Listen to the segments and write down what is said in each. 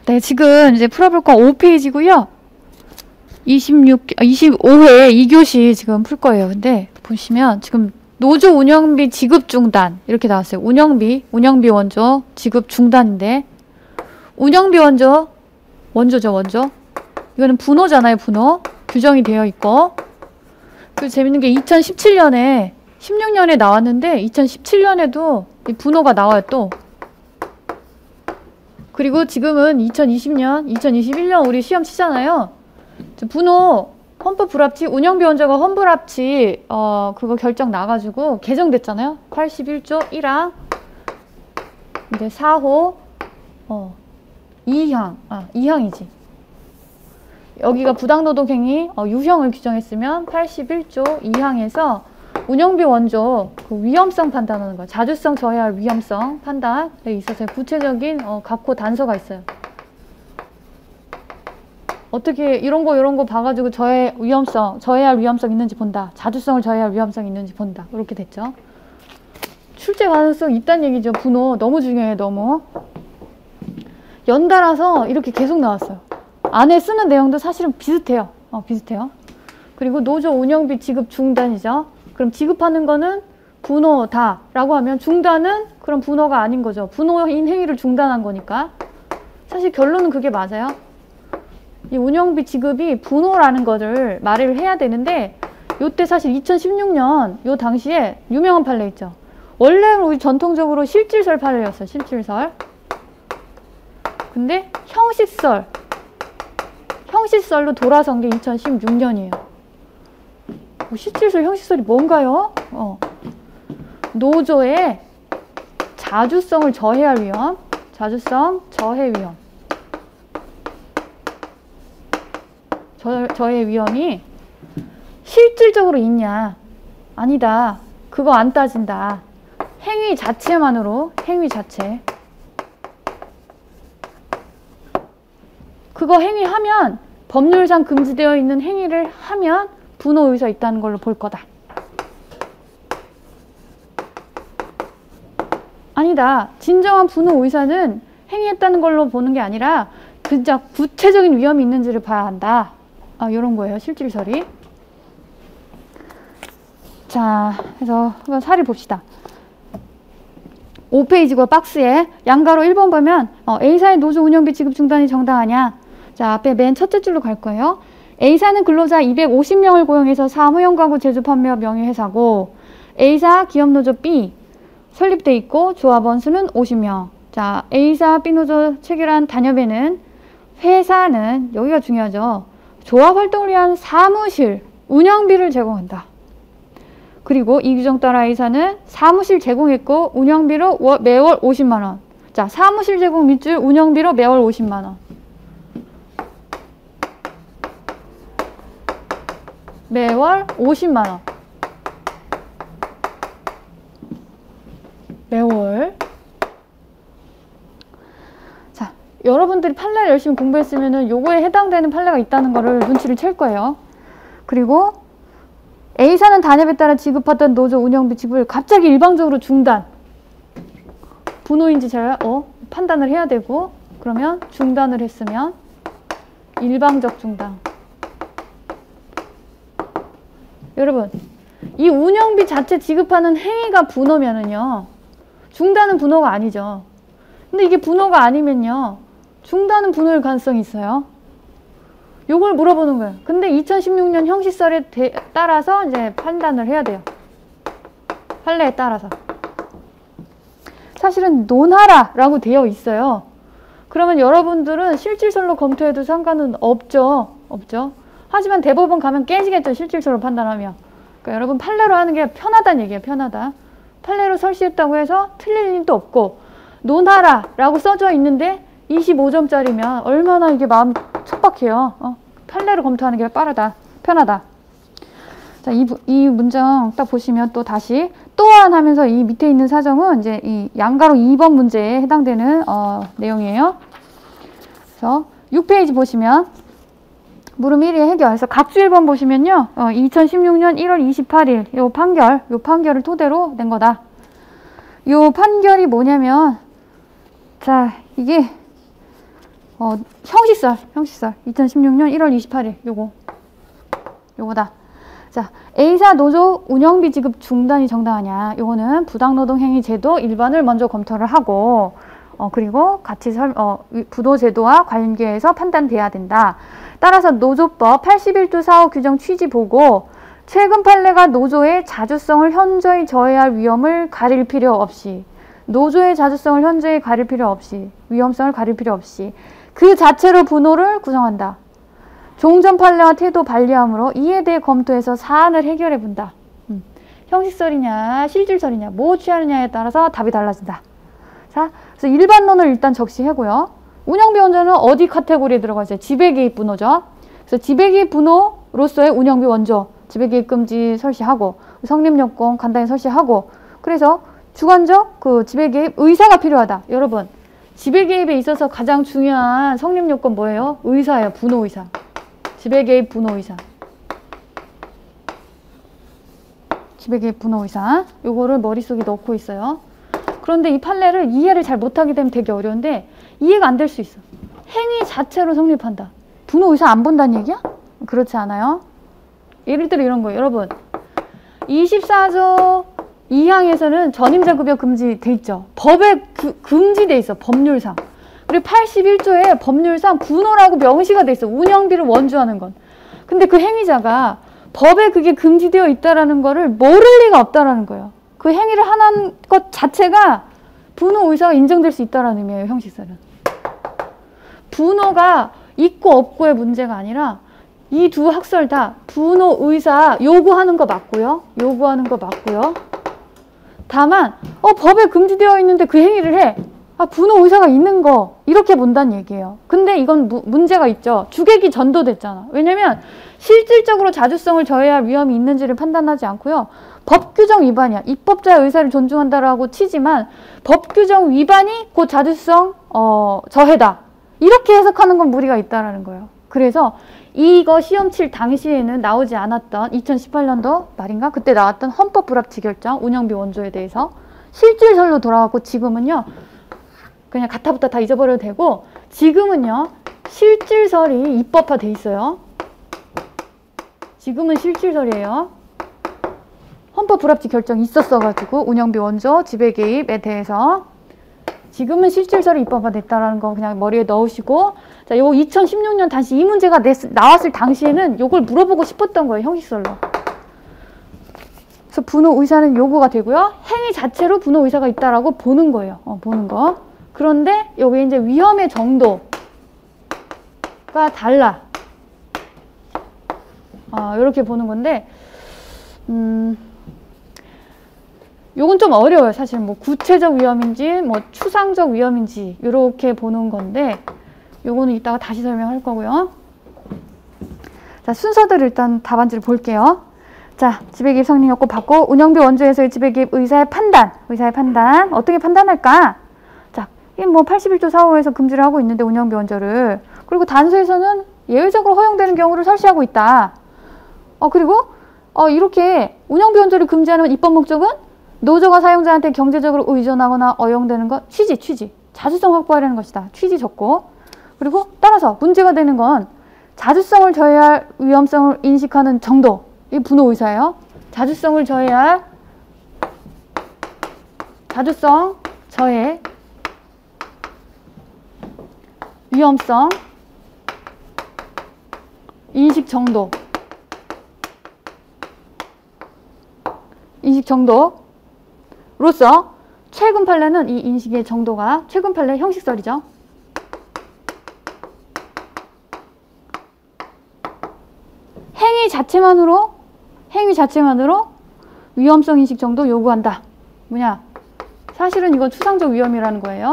네, 지금 이제 풀어볼 거 5페이지고요. 25회 2교시 지금 풀 거예요. 근데 보시면 지금 노조 운영비 지급 중단 이렇게 나왔어요. 운영비 원조 지급 중단인데 운영비 원조죠. 이거는 분호잖아요. 분호. 규정이 되어 있고 그리고 재밌는 게 2017년에 16년에 나왔는데 2017년에도 이 분호가 나와요. 또 그리고 지금은 2020년, 2021년 우리 시험 치잖아요. 분호 헌법 불합치, 운영비 원조가 헌법 불합치 그거 결정 나가지고 개정됐잖아요. 81조 1항 이제 4호 2항이지. 여기가 부당노동행위 유형을 규정했으면 81조 2항에서 운영비 원조 그 위험성 판단하는 거예요. 자주성 저해야 할 위험성 판단에 있어서 구체적인 각호 단서가 있어요. 어떻게 이런 거 봐가지고 저해할 위험성 있는지 본다. 자주성을 저해할 위험성 있는지 본다. 이렇게 됐죠. 출제 가능성 있다는 얘기죠. 분호 너무 중요해요. 너무. 연달아서 이렇게 계속 나왔어요. 안에 쓰는 내용도 사실은 비슷해요. 비슷해요. 그리고 노조 운영비 지급 중단이죠. 그럼 지급하는 거는 분호다 라고 하면 중단은 그럼 분호가 아닌 거죠. 분호인 행위를 중단한 거니까. 사실 결론은 그게 맞아요. 이 운영비 지급이 분호라는 거를 말을 해야 되는데 요때 사실 2016년 요 당시에 유명한 판례 있죠. 원래 우리 전통적으로 실질설 판례였어요. 실질설. 근데 형식설로 돌아선 게 2016년이에요. 실질설, 형식설이 뭔가요? 노조의 자주성을 저해할 위험, 자주성 저해 위험. 저해 위험이 실질적으로 있냐? 아니다. 그거 안 따진다. 행위 자체만으로, 행위 자체. 그거 행위하면, 법률상 금지되어 있는 행위를 하면 분호 의사 있다는 걸로 볼 거다. 아니다. 진정한 분호 의사는 행위했다는 걸로 보는 게 아니라 진짜 구체적인 위험이 있는지를 봐야 한다. 이런 거예요. 실질설이. 자, 그래서 한번 사례 봅시다. 5페이지고 박스에 양가로 1번 보면 A사의 노조 운영비 지급 중단이 정당하냐. 자, 앞에 맨 첫째 줄로 갈 거예요. A사는 근로자 250명을 고용해서 사무용 가구 제조 판매업 명의회사고 A사 기업노조 B 설립돼 있고 조합원 수는 50명. 자, A사 B노조 체결한 단협에는 회사는 여기가 중요하죠. 조합 활동을 위한 사무실 운영비를 제공한다. 그리고 이 규정 따라 A사는 사무실 제공했고 운영비로 매월 50만 원. 자, 사무실 제공 밑줄 운영비로 매월 50만 원. 매월 50만 원. 매월. 자, 여러분들이 판례를 열심히 공부했으면은 요거에 해당되는 판례가 있다는 거를 눈치를 챌 거예요. 그리고 A사는 단협에 따라 지급하던 노조 운영비 지급을 갑자기 일방적으로 중단. 분호인지 잘 판단을 해야 되고 그러면 중단을 했으면 일방적 중단. 여러분, 이 운영비 자체 지급하는 행위가 분호면은요. 중단은 분호가 아니죠. 근데 이게 분호가 아니면요. 중단은 분호일 가능성이 있어요. 요걸 물어보는 거예요. 근데 2016년 형식설에 따라서 이제 판단을 해야 돼요. 판례에 따라서. 사실은 논하라라고 되어 있어요. 그러면 여러분들은 실질설로 검토해도 상관은 없죠. 하지만 대법원 가면 깨지겠죠. 실질설로 판단하면. 그러니까 여러분 판례로 하는 게 편하다는 얘기예요. 편하다. 판례로 설치했다고 해서 틀릴 일도 없고 논하라라고 써져 있는데 25점짜리면 얼마나 이게 마음 촉박해요. 판례로 검토하는 게 빠르다. 편하다. 자, 이 문장 딱 보시면 또 다시 또한 하면서 이 밑에 있는 사정은 이제 이 양가로 2번 문제에 해당되는 내용이에요. 그래서 6페이지 보시면 물음 1의 해결. 그래서 각주 1번 보시면요. 2016년 1월 28일 요 판결을 토대로 낸 거다. 요 판결이 뭐냐면 자, 이게 형식설 2016년 1월 28일 요거다. 자, A사 노조 운영비 지급 중단이 정당하냐. 요거는 부당노동행위 제도 일반을 먼저 검토를 하고 그리고 같이 부도제도와 관계해서 판단돼야 된다. 따라서 노조법 81조 4호 규정 취지 보고 최근 판례가 노조의 자주성을 현저히 저해할 위험을 가릴 필요 없이 노조의 자주성을 현저히 가릴 필요 없이 위험성을 가릴 필요 없이 그 자체로 분호를 구성한다. 종전 판례와 태도 반리함으로 이에 대해 검토해서 사안을 해결해 본다. 형식설이냐 실질설이냐 뭐 취하느냐에 따라서 답이 달라진다. 자, 그래서 일반론을 일단 적시하고요. 운영비 원조는 어디 카테고리에 들어가죠? 지배개입 분호죠. 그래서 지배개입 분호로서의 운영비 원조, 지배개입 금지 설시하고 성립요건 간단히 설시하고 그래서 주관적 그 지배개입 의사가 필요하다. 여러분, 지배개입에 있어서 가장 중요한 성립요건 뭐예요? 의사예요. 분호의사. 지배개입 분호의사. 지배개입 분호의사. 요거를 머릿속에 넣고 있어요. 그런데 이 판례를 이해를 잘 못하게 되면 되게 어려운데 이해가 안 될 수 있어. 행위 자체로 성립한다. 분호의사 안 본다는 얘기야? 그렇지 않아요. 예를 들어 이런 거예요. 여러분, 24조 2항에서는 전임자급여 금지돼 있죠. 법에 금지돼 있어. 법률상. 그리고 81조에 법률상 분호라고 명시가 돼 있어. 운영비를 원주하는 건. 근데 그 행위자가 법에 그게 금지되어 있다라는 거를 모를 리가 없다라는 거예요. 그 행위를 하는 것 자체가 분호 의사가 인정될 수 있다라는 의미예요. 형식설은. 분호가 있고 없고의 문제가 아니라 이 두 학설 다 분호 의사 요구하는 거 맞고요. 요구하는 거 맞고요. 다만 법에 금지되어 있는데 그 행위를 해. 분호 의사가 있는 거 이렇게 본다는 얘기예요. 근데 이건 문제가 있죠. 주객이 전도됐잖아. 왜냐면 실질적으로 자주성을 저해할 위험이 있는지를 판단하지 않고요. 법 규정 위반이야. 입법자의 의사를 존중한다라고 치지만 법 규정 위반이 곧 자주성 저해다. 이렇게 해석하는 건 무리가 있다라는 거예요. 그래서 이거 시험 칠 당시에는 나오지 않았던 2018년도 말인가? 그때 나왔던 헌법 불합치 결정 운영비 원조에 대해서 실질설로 돌아왔고 지금은요. 그냥 가타부타 다 잊어버려도 되고 지금은요. 실질설이 입법화 돼 있어요. 지금은 실질설이에요. 헌법 불합치 결정이 있었어가지고 운영비 원조 지배개입에 대해서 지금은 실질설이 입법화됐다라는 거 그냥 머리에 넣으시고 자, 요거 2016년 다시 이 문제가 나왔을 당시에는 요걸 물어보고 싶었던 거예요. 형식설로. 그래서 분호 의사는 요구가 되고요. 행위 자체로 분호 의사가 있다라고 보는 거예요. 보는 거. 그런데 여기 이제 위험의 정도가 달라. 이렇게 보는 건데 요건 좀 어려워요. 사실 뭐 구체적 위험인지 뭐 추상적 위험인지 이렇게 보는 건데 요거는 이따가 다시 설명할 거고요. 자, 순서대로 일단 답안지를 볼게요. 자, 지배개입 성립요건 받고 운영비 원조에서의 지배개입 의사의 판단 어떻게 판단할까? 자, 이게 뭐 81조 4호에서 금지를 하고 있는데 운영비 원조를 그리고 단서에서는 예외적으로 허용되는 경우를 설치하고 있다. 그리고 이렇게 운영비 원조를 금지하는 입법 목적은 노조가 사용자한테 경제적으로 의존하거나 어용되는 것, 취지. 자주성 확보하려는 것이다. 취지 적고. 그리고 따라서 문제가 되는 건 자주성을 저해할 위험성을 인식하는 정도. 이 분호 의사예요. 자주성을 저해할 자주성 저해 위험성 인식 정도. 인식 정도로서 최근 판례는 이 인식의 정도가 최근 판례 형식설이죠. 행위 자체만으로 위험성 인식 정도 요구한다. 뭐냐? 사실은 이건 추상적 위험이라는 거예요.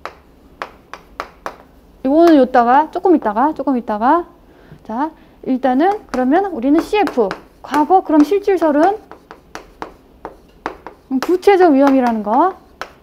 이거는 요따가 조금 있다가 자, 일단은 그러면 우리는 CF 과거 그럼 실질설은 구체적 위험이라는 거.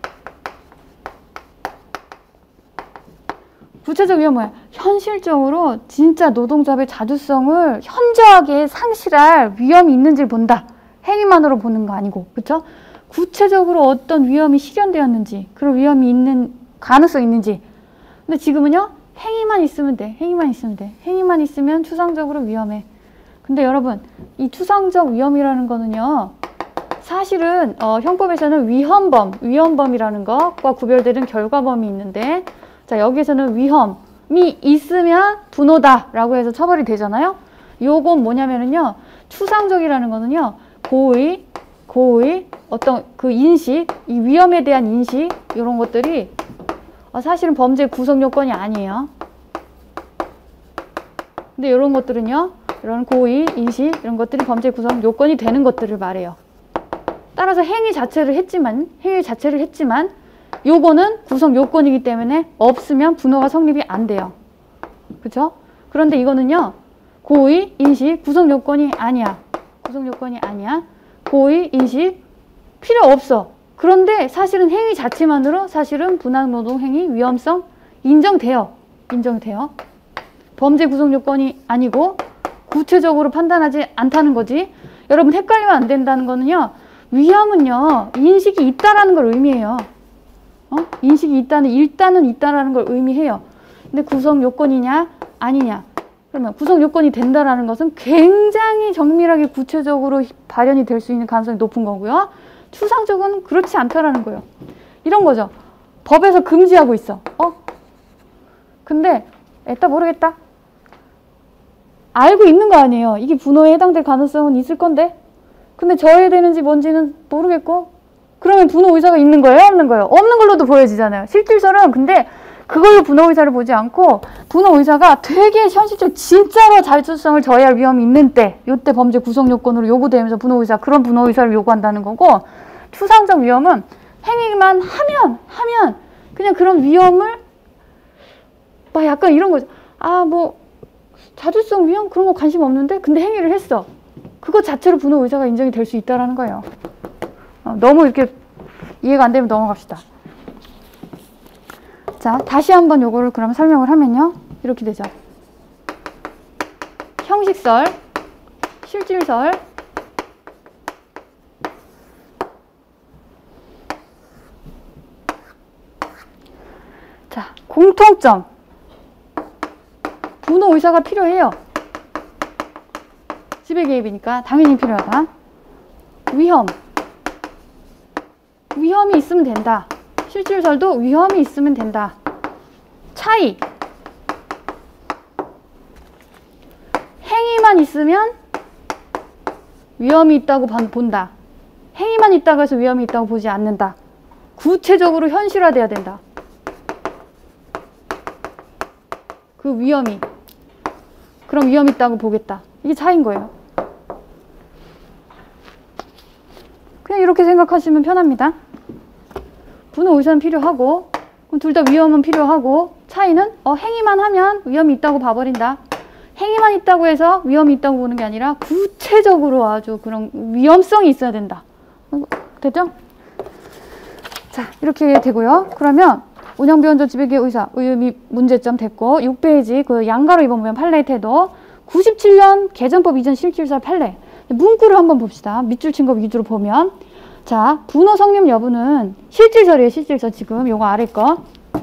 구체적 위험 뭐야? 현실적으로 진짜 노동자의 자주성을 현저하게 상실할 위험이 있는지를 본다. 행위만으로 보는 거 아니고. 그쵸? 구체적으로 어떤 위험이 실현되었는지 그런 위험이 있는 가능성이 있는지. 근데 지금은요. 행위만 있으면 돼. 행위만 있으면 돼. 행위만 있으면 추상적으로 위험해. 근데 여러분, 이 추상적 위험이라는 거는요, 사실은 형법에서는 위헌범이라는 것과 구별되는 결과범이 있는데, 자, 여기에서는 위험이 있으면 분호다라고 해서 처벌이 되잖아요. 요건 뭐냐면은요, 추상적이라는 거는요, 고의 어떤 그 인식, 이 위험에 대한 인식, 이런 것들이 사실은 범죄 구성 요건이 아니에요. 근데 이런 것들은요, 이런 고의, 인식, 이런 것들이 범죄 구성 요건이 되는 것들을 말해요. 따라서 행위 자체를 했지만 요거는 구성 요건이기 때문에 없으면 분호가 성립이 안 돼요. 그쵸? 그런데 이거는요, 고의, 인식, 구성 요건이 아니야. 고의, 인식 필요 없어. 그런데 사실은 행위 자체만으로 사실은 분할노동 행위 위험성 인정돼요. 범죄 구성 요건이 아니고 구체적으로 판단하지 않다는 거지. 여러분 헷갈리면 안 된다는 거는요, 위험은요, 인식이 있다라는 걸 의미해요. 인식이 일단은 있다라는 걸 의미해요. 근데 구성 요건이냐 아니냐. 그러면 구성 요건이 된다라는 것은 굉장히 정밀하게 구체적으로 발현이 될 수 있는 가능성이 높은 거고요. 추상적은 그렇지 않다라는 거예요. 이런 거죠. 법에서 금지하고 있어. 근데 에따 모르겠다. 알고 있는 거 아니에요. 이게 분호에 해당될 가능성은 있을 건데. 근데 저해되는지 뭔지는 모르겠고. 그러면 분호 의사가 있는 거예요? 없는 거예요? 없는 걸로도 보여지잖아요. 실질서는 근데 그걸로 분호 의사를 보지 않고 분호 의사가 되게 현실적으로 진짜로 자율성을 저해할 위험이 있는 때, 요때 범죄 구성 요건으로 요구되면서 분호 의사, 그런 분호 의사를 요구한다는 거고, 추상적 위험은 행위만 하면 그냥 그런 위험을 막 약간 이런 거죠. 자주성 위험 그런 거 관심 없는데 근데 행위를 했어. 그것 자체로 분호 의사가 인정이 될 수 있다라는 거예요. 너무 이렇게 이해가 안 되면 넘어갑시다. 자, 다시 한번 요거를 그럼 설명을 하면요. 이렇게 되죠. 형식설, 실질설, 자, 공통점. 분호 의사가 필요해요. 지배 개입이니까 당연히 필요하다. 위험이 있으면 된다. 실질설도 위험이 있으면 된다. 차이. 행위만 있으면 위험이 있다고 본다. 행위만 있다고 해서 위험이 있다고 보지 않는다. 구체적으로 현실화돼야 된다. 그 위험이. 그럼 위험이 있다고 보겠다. 이게 차이인 거예요. 그냥 이렇게 생각하시면 편합니다. 분호 의사는 필요하고, 그럼 둘 다 위험은 필요하고, 차이는 행위만 하면 위험이 있다고 봐버린다. 행위만 있다고 해서 위험이 있다고 보는 게 아니라 구체적으로 아주 그런 위험성이 있어야 된다. 됐죠? 자, 이렇게 되고요. 그러면 운영비원조 지배개입 의사 의미 문제점 됐고, 6페이지 그 양가로 2번 보면 판례 태도 97년 개정법 이전 실질설 판례. 문구를 한번 봅시다. 밑줄 친 거 위주로 보면, 자, 분호 성립 여부는 실질설이에요. 실질설. 지금 요거 아래 걸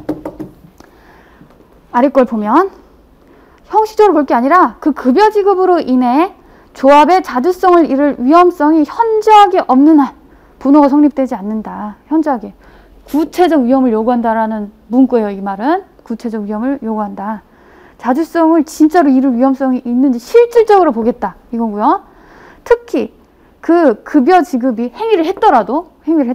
보면 형식적으로 볼 게 아니라 그 급여 지급으로 인해 조합의 자주성을 잃을 위험성이 현저하게 없는 한 분호가 성립되지 않는다. 현저하게. 구체적 위험을 요구한다라는 문구예요. 이 말은. 구체적 위험을 요구한다. 자주성을 진짜로 잃을 위험성이 있는지 실질적으로 보겠다. 이거고요. 특히 그 급여 지급이 행위를 했더라도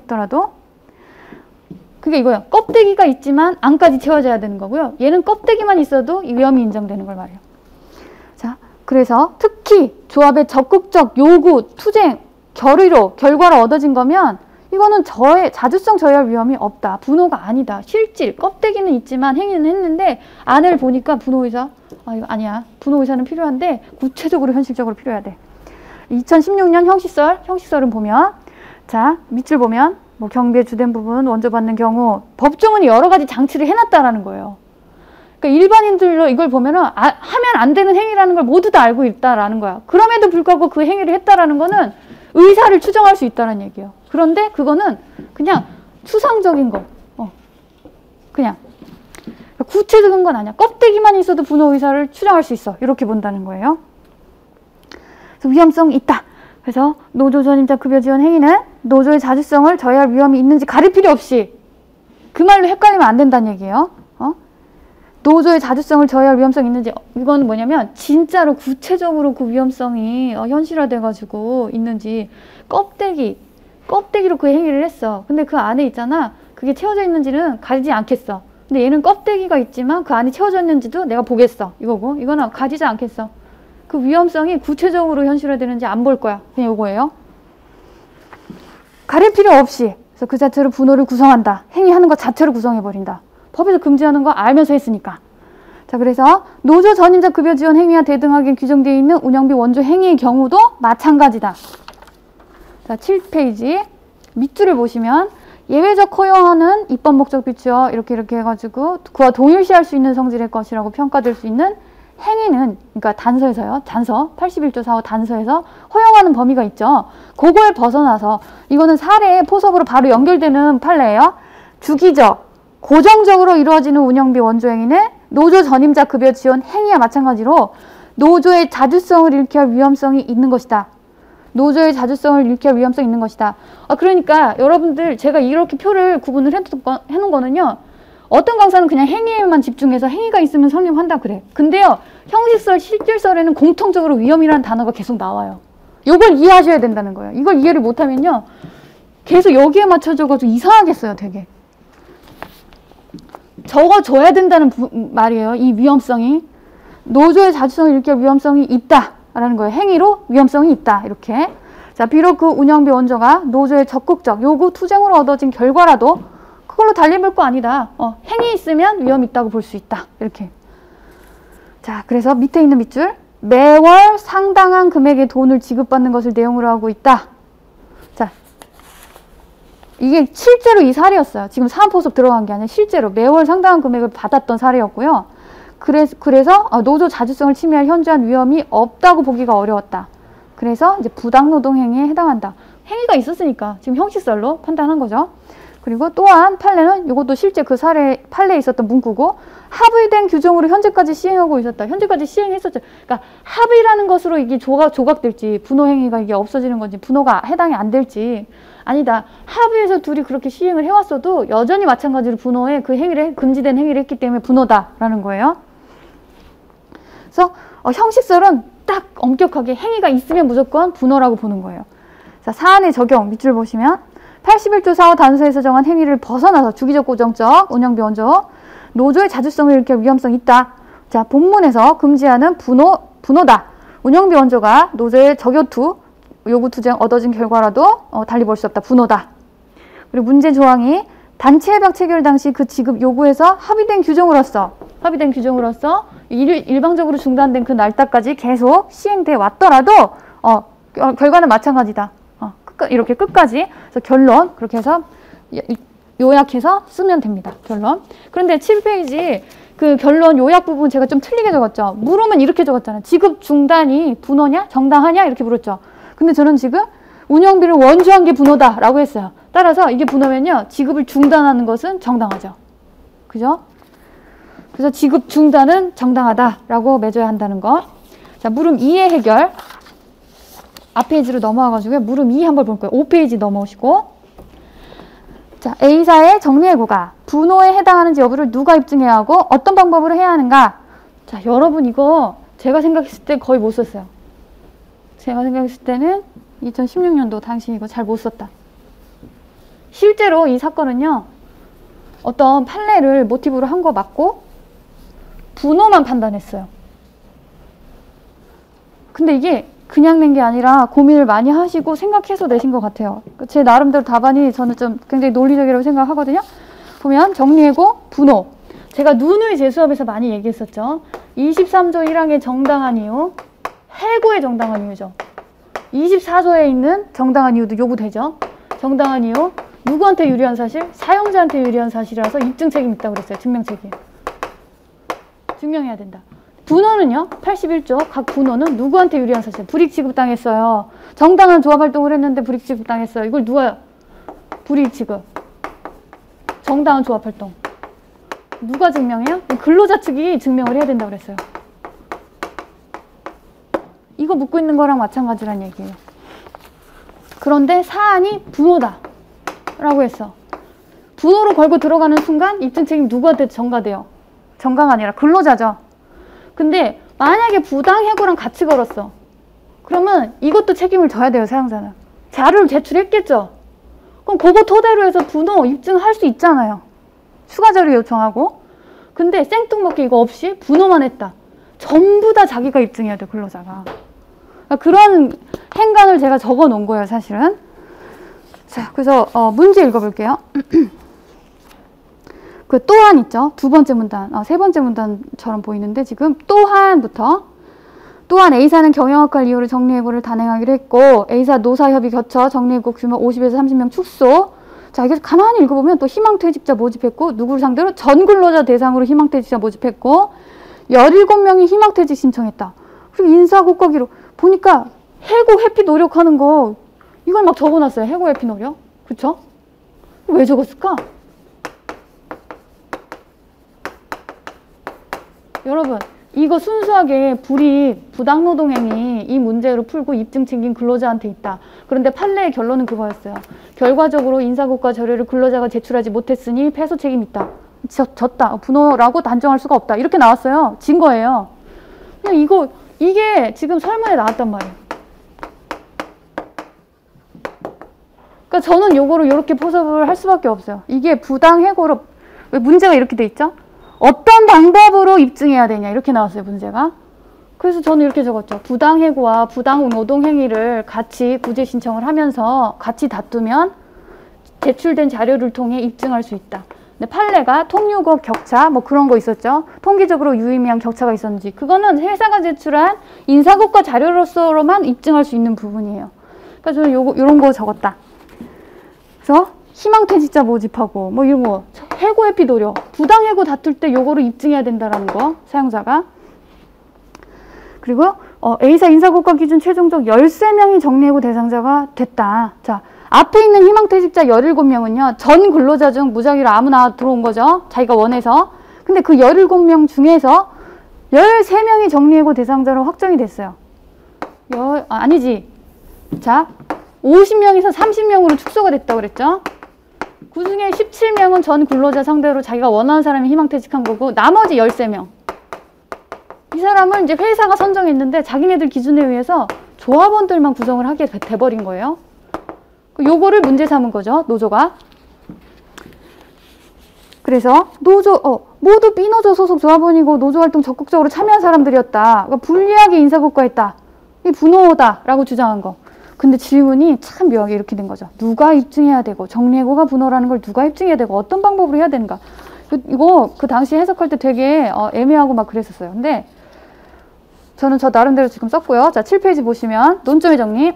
그게 이거예요. 껍데기가 있지만 안까지 채워져야 되는 거고요. 얘는 껍데기만 있어도 이 위험이 인정되는 걸 말해요. 자, 그래서 특히 조합의 적극적 요구, 투쟁, 결의로 결과로 얻어진 거면 이거는 자주성 저해할 위험이 없다. 분호가 아니다. 실질, 껍데기는 있지만 행위는 했는데 안을 보니까 분호의사, 이거 아니야. 분호의사는 필요한데 구체적으로 현실적으로 필요해야 돼. 2016년 형식설은 보면, 자, 밑줄 보면 뭐 경비의 주된 부분 원조 받는 경우 법조문이 여러 가지 장치를 해놨다라는 거예요. 그러니까 일반인들로 이걸 보면은 하면 안 되는 행위라는 걸 모두 다 알고 있다라는 거야. 그럼에도 불구하고 그 행위를 했다라는 거는 의사를 추정할 수 있다는 얘기예요. 그런데 그거는 그냥 추상적인 거. 그냥. 구체적인 건 아니야. 껍데기만 있어도 분호 의사를 추정할 수 있어. 이렇게 본다는 거예요. 그래서 위험성이 있다. 그래서 노조 전임자 급여 지원 행위는 노조의 자주성을 저해할 위험이 있는지 가릴 필요 없이 그 말로 헷갈리면 안 된다는 얘기예요. 노조의 자주성을 저해할 위험성이 있는지, 이건 뭐냐면 진짜로 구체적으로 그 위험성이 현실화돼가지고 있는지, 껍데기로 그 행위를 했어. 근데 그 안에 있잖아. 그게 채워져 있는지는 가리지 않겠어. 근데 얘는 껍데기가 있지만 그 안에 채워져 있는지도 내가 보겠어. 이거고, 이거는 가리지 않겠어. 그 위험성이 구체적으로 현실화되는지 안 볼 거야. 그냥 이거예요. 가릴 필요 없이, 그래서 그 자체로 분호를 구성한다. 행위하는 것 자체로 구성해버린다. 법에서 금지하는 거 알면서 했으니까. 자, 그래서 노조 전임자 급여 지원 행위와 대등하게 규정되어 있는 운영비 원조 행위의 경우도 마찬가지다. 자, 7페이지 밑줄을 보시면 예외적 허용하는 입법 목적 비추어 이렇게 해가지고 그와 동일시할 수 있는 성질의 것이라고 평가될 수 있는 행위는, 그러니까 단서에서요. 단서 81조 4호 단서에서 허용하는 범위가 있죠. 그걸 벗어나서, 이거는 사례 포섭으로 바로 연결되는 판례예요. 주기적, 고정적으로 이루어지는 운영비 원조 행위는 노조 전임자 급여 지원 행위와 마찬가지로 노조의 자주성을 잃게 할 위험성이 있는 것이다. 노조의 자주성을 잃게 할 위험성이 있는 것이다. 그러니까 여러분들, 제가 이렇게 표를 구분을 해놓은 거는요. 어떤 강사는 그냥 행위에만 집중해서 행위가 있으면 성립한다 그래. 근데요, 형식설, 실질설에는 공통적으로 위험이라는 단어가 계속 나와요. 이걸 이해하셔야 된다는 거예요. 이걸 이해를 못하면요, 계속 여기에 맞춰져가지고 이상하게 써요, 되게. 적어줘야 된다는 말이에요. 이 위험성이. 노조의 자주성을 잃게 할 위험성이 있다라는 거예요. 행위로 위험성이 있다. 이렇게. 자, 비록 그 운영비 원조가 노조의 적극적 요구 투쟁으로 얻어진 결과라도 그걸로 달리볼 거 아니다. 행위 있으면 위험이 있다고 볼 수 있다. 이렇게. 자, 그래서 밑에 있는 밑줄. 매월 상당한 금액의 돈을 지급받는 것을 내용으로 하고 있다. 자, 이게 실제로 이 사례였어요. 지금 사안포섭 들어간 게 아니라 실제로 매월 상당한 금액을 받았던 사례였고요. 그래서 노조 자주성을 침해할 현저한 위험이 없다고 보기가 어려웠다. 그래서 이제 부당노동 행위에 해당한다. 행위가 있었으니까 지금 형식설로 판단한 거죠. 그리고 또한 판례는 이것도 실제 그 사례 판례에 있었던 문구고, 합의된 규정으로 현재까지 시행하고 있었다. 현재까지 시행했었죠. 그러니까 합의라는 것으로 이게 조각될지, 분호 행위가 이게 없어지는 건지, 분호가 해당이 안 될지, 아니다. 합의해서 둘이 그렇게 시행을 해왔어도 여전히 마찬가지로 분호에 그 행위를, 금지된 행위를 했기 때문에 분호다라는 거예요. 그래서 형식설은 딱 엄격하게 행위가 있으면 무조건 분호라고 보는 거예요. 자, 사안의 적용 밑줄 보시면 81조 4호 단서에서 정한 행위를 벗어나서 주기적 고정적 운영비 원조 노조의 자주성을 잃게 할 위험성이 있다. 자, 본문에서 금지하는 분호다. 운영비 원조가 노조의 적요투 요구 투쟁 얻어진 결과라도 달리 볼 수 없다. 분호다. 그리고 문제 조항이 단체 협약 체결 당시 그 지급 요구에서 합의된 규정으로서 일방적으로 중단된 그 날짜까지 계속 시행돼 왔더라도 결과는 마찬가지다. 이렇게 끝까지. 그래서 결론 그렇게 해서 요약해서 쓰면 됩니다. 결론. 그런데 7페이지 그 결론 요약 부분 제가 좀 틀리게 적었죠. 물으면 이렇게 적었잖아요. 지급 중단이 분호냐? 정당하냐? 이렇게 물었죠. 근데 저는 지금 운영비를 원주한 게 분호다라고 했어요. 따라서 이게 분호면요, 지급을 중단하는 것은 정당하죠. 그죠? 그래서 지급 중단은 정당하다라고 맺어야 한다는 거. 자, 물음 2의 해결. 앞 페이지로 넘어와가지고 물음 2 한번 볼 거예요. 5페이지 넘어오시고. 자, A사의 정리해고가 분호에 해당하는지 여부를 누가 입증해야 하고 어떤 방법으로 해야 하는가? 자, 여러분 이거 제가 생각했을 때 거의 못 썼어요. 제가 생각했을 때는 2016년도 당시 이거 잘 못 썼다. 실제로 이 사건은요, 어떤 판례를 모티브로 한 거 맞고 분호만 판단했어요. 근데 이게 그냥 낸 게 아니라 고민을 많이 하시고 생각해서 내신 것 같아요. 제 나름대로 답안이 저는 좀 굉장히 논리적이라고 생각하거든요. 보면 정리해고, 분호. 제가 누누이 제 수업에서 많이 얘기했었죠. 23조 1항의 정당한 이유, 해고의 정당한 이유죠. 24조에 있는 정당한 이유도 요구되죠. 정당한 이유, 누구한테 유리한 사실? 사용자한테 유리한 사실이라서 입증 책임 있다고 그랬어요. 증명 책임. 증명해야 된다. 분호는요, 81조 각 분호는 누구한테 유리한 사실? 불이익 지급당했어요. 정당한 조합 활동을 했는데 불이익 지급당했어요. 이걸 누가 불이익 지급? 정당한 조합 활동. 누가 증명해요? 근로자 측이 증명을 해야 된다고 그랬어요. 이거 묻고 있는 거랑 마찬가지란 얘기예요. 그런데 사안이 분호다 라고 했어. 분호로 걸고 들어가는 순간 입증 책임 누구한테 전가돼요? 전가가 아니라 근로자죠. 근데 만약에 부당 해고랑 같이 걸었어. 그러면 이것도 책임을 져야 돼요, 사용자는. 자료를 제출했겠죠. 그럼 그거 토대로 해서 분호 입증할 수 있잖아요. 추가 자료 요청하고. 근데 생뚱맞게 이거 없이 분호만 했다. 전부 다 자기가 입증해야 돼, 근로자가. 그러니까 그런 행간을 제가 적어 놓은 거예요, 사실은. 자, 그래서 문제 읽어볼게요. 그 또한 있죠. 두 번째 문단, 세 번째 문단처럼 보이는데 지금 또한부터 또한 A사는 경영학과 이유로 정리해고를 단행하기로 했고 A사 노사협의 거쳐 정리해고 규모 50에서 30명 축소. 자, 이게 가만히 읽어보면 또 희망퇴직자 모집했고 누구를 상대로 전 근로자 대상으로 희망퇴직자 모집했고 17명이 희망퇴직 신청했다. 그리고 인사고과기로 보니까 해고 회피 노력하는 거 이걸 막 적어놨어요. 해고 회피 노력. 그쵸? 왜 적었을까? 여러분, 이거 순수하게 불이익, 부당노동행위 이 문제로 풀고 입증 챙긴 근로자한테 있다. 그런데 판례의 결론은 그거였어요. 결과적으로 인사고과 자료를 근로자가 제출하지 못했으니 패소 책임이 있다. 졌다. 분호라고 단정할 수가 없다. 이렇게 나왔어요. 진 거예요. 그냥 이게 지금 설문에 나왔단 말이에요. 그러니까 저는 요거를 이렇게 포섭을 할 수밖에 없어요. 이게 부당해고로, 왜 문제가 이렇게 돼 있죠? 어떤 방법으로 입증해야 되냐 이렇게 나왔어요, 문제가. 그래서 저는 이렇게 적었죠. 부당해고와 부당노동행위를 같이 구제 신청을 하면서 같이 다투면 제출된 자료를 통해 입증할 수 있다. 근데 판례가 통유고 격차 뭐 그런 거 있었죠. 통계적으로 유의미한 격차가 있었는지 그거는 회사가 제출한 인사고과 자료로서로만 입증할 수 있는 부분이에요. 그러니까 저는 요런 거 적었다. 그래서 희망퇴직자 모집하고 뭐 이런 거 해고 회피 노력 부당해고 다툴 때 요거를 입증해야 된다라는 거 사용자가. 그리고 A사 인사고과 기준 최종적 13명이 정리해고 대상자가 됐다. 자, 앞에 있는 희망퇴직자 17명은요 전 근로자 중 무작위로 아무나 들어온 거죠. 자기가 원해서. 근데 그 17명 중에서 13명이 정리해고 대상자로 확정이 됐어요. 아니지. 자, 50명에서 30명으로 축소가 됐다고 그랬죠. 그 중에 17명은 전 근로자 상대로 자기가 원하는 사람이 희망퇴직한 거고 나머지 13명. 이 사람은 이제 회사가 선정했는데 자기네들 기준에 의해서 조합원들만 구성을 하게 돼버린 거예요. 요거를 문제 삼은 거죠, 노조가. 그래서 모두 B노조 소속 조합원이고 노조활동 적극적으로 참여한 사람들이었다. 그러니까 불리하게 인사고과했다. 이 분호다라고 주장한 거. 근데 질문이 참 묘하게 이렇게 된 거죠. 누가 입증해야 되고 정리해고가 분호라는 걸 누가 입증해야 되고 어떤 방법으로 해야 되는가. 이거 그 당시 해석할 때 되게 애매하고 막 그랬었어요. 근데 저는 저 나름대로 지금 썼고요. 자, 7페이지 보시면 논점의 정리.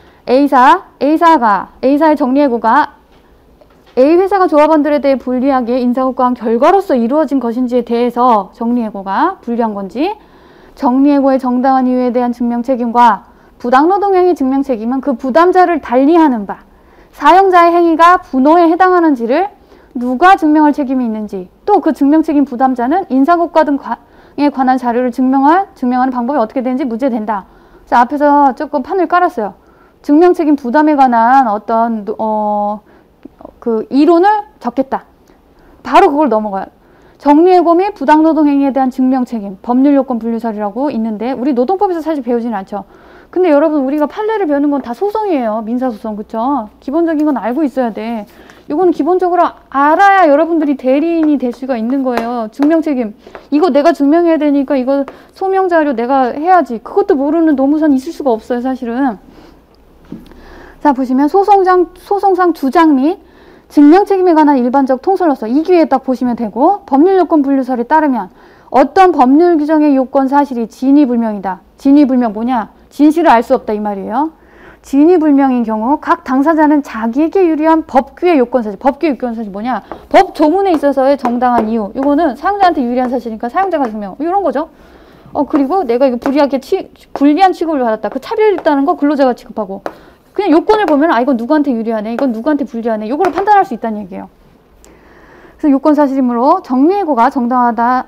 A사의 정리해고가 A 회사가 조합원들에 대해 불리하게 인사고과한 결과로서 이루어진 것인지에 대해서 정리해고가 불리한 건지, 정리해고의 정당한 이유에 대한 증명 책임과 부당노동행위 증명 책임은 그 부담자를 달리하는 바, 사용자의 행위가 분호에 해당하는지를 누가 증명할 책임이 있는지, 또 그 증명 책임 부담자는 인사고과 등에 관한 자료를 증명하는 방법이 어떻게 되는지 문제된다. 그래서 앞에서 조금 판을 깔았어요. 증명 책임 부담에 관한 어떤 그 이론을 적겠다. 바로 그걸 넘어가요. 정리해고 및 부당노동행위에 대한 증명 책임, 법률요건 분류설이라고 있는데 우리 노동법에서 사실 배우지는 않죠. 근데 여러분 우리가 판례를 배우는 건 다 소송이에요. 민사소송, 그쵸? 기본적인 건 알고 있어야 돼. 이거는 기본적으로 알아야 여러분들이 대리인이 될 수가 있는 거예요. 증명 책임. 이거 내가 증명해야 되니까 이거 소명자료 내가 해야지. 그것도 모르는 노무사는 있을 수가 없어요, 사실은. 자, 보시면 소송상 주장 및 증명 책임에 관한 일반적 통설로서 이 기회에 딱 보시면 되고, 법률요건 분류설에 따르면 어떤 법률 규정의 요건 사실이 진위불명이다. 진위불명 뭐냐? 진실을 알 수 없다 이 말이에요. 진위불명인 경우 각 당사자는 자기에게 유리한 법규의 요건 사실. 법규의 요건 사실 뭐냐? 법 조문에 있어서의 정당한 이유. 이거는 사용자한테 유리한 사실이니까 사용자가 증명. 이런 거죠. 그리고 내가 이거 불리한 취급을 받았다. 그 차별이 있다는 거 근로자가 취급하고. 그냥 요건을 보면 이건 누구한테 유리하네, 이건 누구한테 불리하네, 요거를 판단할 수 있다는 얘기예요. 그래서 요건사실이므로 정리해고가 정당하다.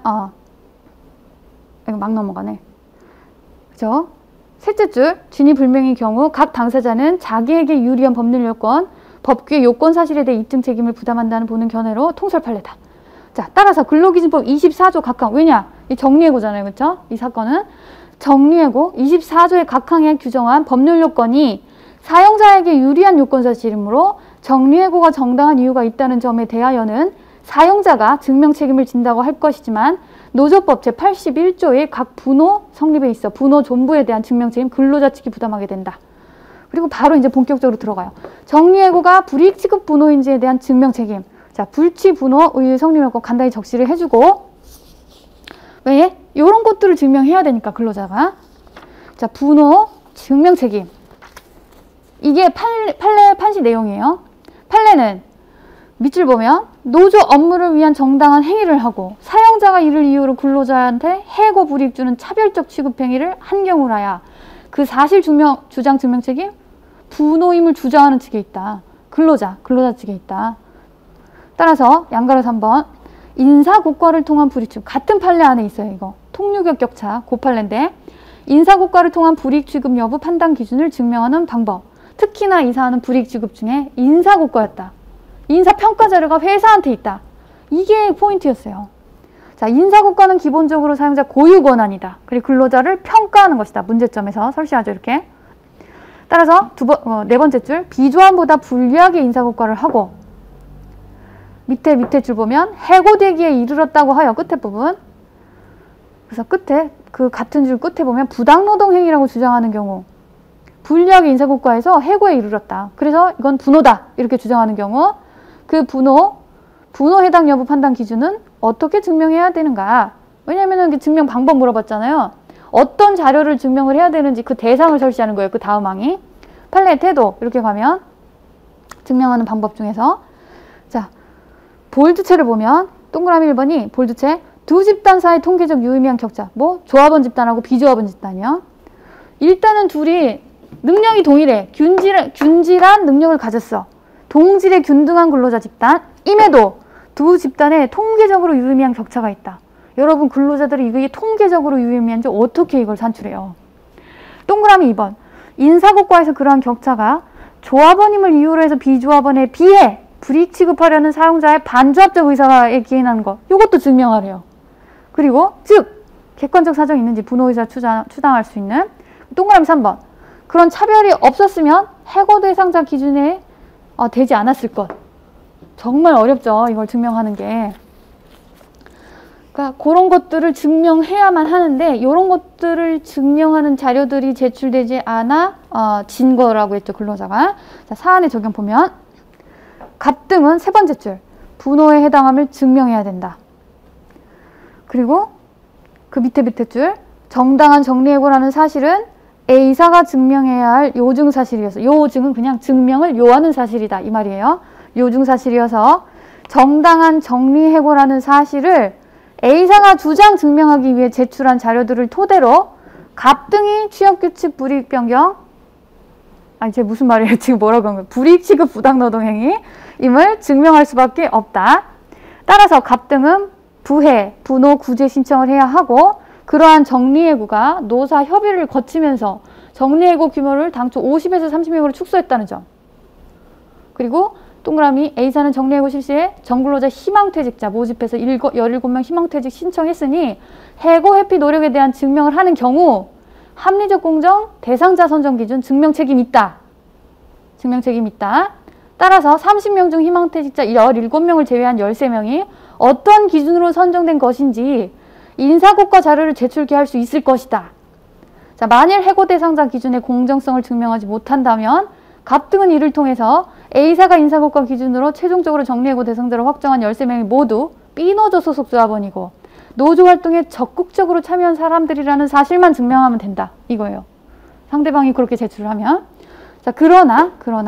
이거 막 넘어가네. 그죠? 셋째 줄, 진위불명의 경우 각 당사자는 자기에게 유리한 법률 요건, 법규의 요건사실에 대해 입증 책임을 부담한다는 보는 견해로 통설 판례다. 자, 따라서 근로기준법 24조 각항. 왜냐? 이 정리해고잖아요. 그쵸? 이 사건은 정리해고 24조의 각항에 규정한 법률 요건이 사용자에게 유리한 요건사실이므로 정리해고가 정당한 이유가 있다는 점에 대하여는 사용자가 증명 책임을 진다고 할 것이지만 노조법 제81조의 각 분호 성립에 있어 분호 존부에 대한 증명 책임 근로자 측이 부담하게 된다. 그리고 바로 이제 본격적으로 들어가요. 정리해고가 불이익 취급 분호인지에 대한 증명 책임. 자, 불취 분호 의의 성립 요건 간단히 적시를 해주고, 왜? 요런 것들을 증명해야 되니까 근로자가. 자, 분호 증명 책임. 이게 판례 판시 내용이에요. 판례는 밑줄 보면 노조 업무를 위한 정당한 행위를 하고 사용자가 이를 이유로 근로자한테 해고 불이익 주는 차별적 취급 행위를 한 경우라야 그 사실 주장 증명 책임 분호임을 주장하는 측에 있다. 근로자 측에 있다. 따라서 양가로 3번 인사고과를 통한 불이익 취급. 같은 판례 안에 있어요. 이거 통유격 격차 고판례인데 인사고과를 통한 불이익 취급 여부 판단 기준을 증명하는 방법. 특히나 이 사안은 불이익 취급 중에 인사고과였다. 인사평가 자료가 회사한테 있다. 이게 포인트였어요. 자, 인사고과는 기본적으로 사용자 고유 권한이다. 그리고 근로자를 평가하는 것이다. 문제점에서 설치하죠. 이렇게. 따라서 네 번째 줄 비조함보다 불리하게 인사고과를 하고 밑에 줄 보면 해고되기에 이르렀다고 하여 끝에 부분. 그래서 끝에 그 같은 줄 끝에 보면 부당노동행위라고 주장하는 경우 불리하게 인사고과에서 해고에 이르렀다. 그래서 이건 분호다. 이렇게 주장하는 경우 그 분호 해당 여부 판단 기준은 어떻게 증명해야 되는가? 왜냐면은 증명 방법 물어봤잖아요. 어떤 자료를 증명을 해야 되는지 그 대상을 설치하는 거예요. 그 다음 항이. 판례 태도 이렇게 가면 증명하는 방법 중에서 자, 볼드체를 보면 동그라미 1번이 볼드체 두 집단 사이 통계적 유의미한 격차. 뭐 조합원 집단하고 비조합원 집단이요. 일단은 둘이 능력이 동일해. 균질한 능력을 가졌어. 동질의 균등한 근로자 집단임에도 두 집단에 통계적으로 유의미한 격차가 있다. 여러분 근로자들이 이게 통계적으로 유의미한지 어떻게 이걸 산출해요? 동그라미 2번. 인사고과에서 그러한 격차가 조합원임을 이유로 해서 비조합원에 비해 불이익 취급하려는 사용자의 반조합적 의사에 기인하는 것. 이것도 증명하래요. 그리고 즉 객관적 사정이 있는지 분호의사 추당할 수 있는 동그라미 3번. 그런 차별이 없었으면 해고 대상자 기준에 되지 않았을 것. 정말 어렵죠. 이걸 증명하는 게. 그러니까 그런 것들을 증명해야만 하는데 이런 것들을 증명하는 자료들이 제출되지 않아 진 거라고 했죠. 근로자가. 자, 사안의 적용 보면 갑등은 세 번째 줄. 분호에 해당함을 증명해야 된다. 그리고 그 밑에 줄. 정당한 정리해고라는 사실은 A사가 증명해야 할 요증사실이어서 요증은 그냥 증명을 요하는 사실이다. 이 말이에요. 요증사실이어서 정당한 정리해고라는 사실을 A사가 주장 증명하기 위해 제출한 자료들을 토대로 갑등이 취업규칙 불이익 변경 제가 무슨 말이에요? 지금 뭐라고 한 거예요? 불이익 취급 부당노동행위임을 증명할 수밖에 없다. 따라서 갑등은 부해, 분호 구제 신청을 해야 하고 그러한 정리해고가 노사 협의를 거치면서 정리해고 규모를 당초 50에서 30명으로 축소했다는 점. 그리고 동그라미 A사는 정리해고 실시에 정근로자 희망퇴직자 모집해서 17명 희망퇴직 신청했으니 해고 회피 노력에 대한 증명을 하는 경우 합리적 공정 대상자 선정 기준 증명 책임 있다. 증명 책임 있다. 따라서 30명 중 희망퇴직자 17명을 제외한 13명이 어떤 기준으로 선정된 것인지 인사고과 자료를 제출케 할 수 있을 것이다. 자, 만일 해고 대상자 기준의 공정성을 증명하지 못한다면 갑등은 이를 통해서 A사가 인사고과 기준으로 최종적으로 정리해고 대상자로 확정한 13명이 모두 B노조 소속 조합원이고 노조활동에 적극적으로 참여한 사람들이라는 사실만 증명하면 된다. 이거예요. 상대방이 그렇게 제출을 하면. 자, 그러나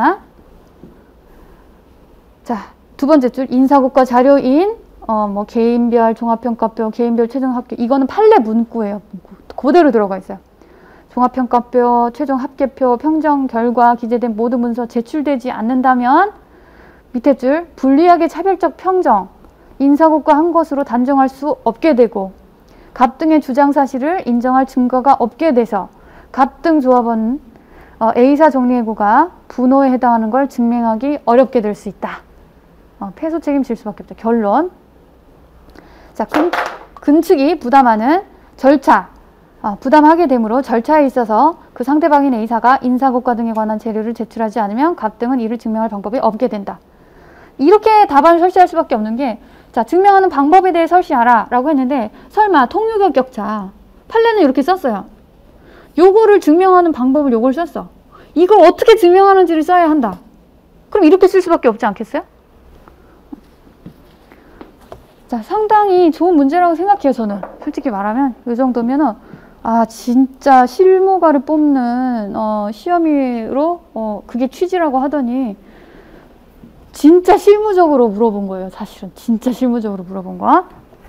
자, 두 번째 줄 인사고과 자료인 뭐 개인별 종합평가표, 개인별 최종합계 이거는 판례 문구예요. 그대로 들어가 있어요. 종합평가표, 최종합계표, 평정 결과 기재된 모든 문서 제출되지 않는다면 밑에 줄 불리하게 차별적 평정 인사고과 한 것으로 단정할 수 없게 되고 갑 등의 주장 사실을 인정할 증거가 없게 돼서 갑 등 조합원 A사 정리해고가 분호에 해당하는 걸 증명하기 어렵게 될 수 있다. 패소 책임질 수밖에 없다. 결론. 자, 근측이 부담하는 절차. 부담하게 되므로 절차에 있어서 그 상대방인 A사가 인사고과 등에 관한 재료를 제출하지 않으면 갑 등은 이를 증명할 방법이 없게 된다. 이렇게 답안을 설시할 수밖에 없는 게, 자, 증명하는 방법에 대해 설시하라 라고 했는데 설마 통유격격차 판례는 이렇게 썼어요. 요거를 증명하는 방법을 요걸 썼어. 이걸 어떻게 증명하는지를 써야 한다. 그럼 이렇게 쓸 수밖에 없지 않겠어요? 자, 상당히 좋은 문제라고 생각해요. 저는 솔직히 말하면 이 정도면은 진짜 실무가를 뽑는 시험으로 그게 취지라고 하더니 진짜 실무적으로 물어본 거예요. 사실은 진짜 실무적으로 물어본 거.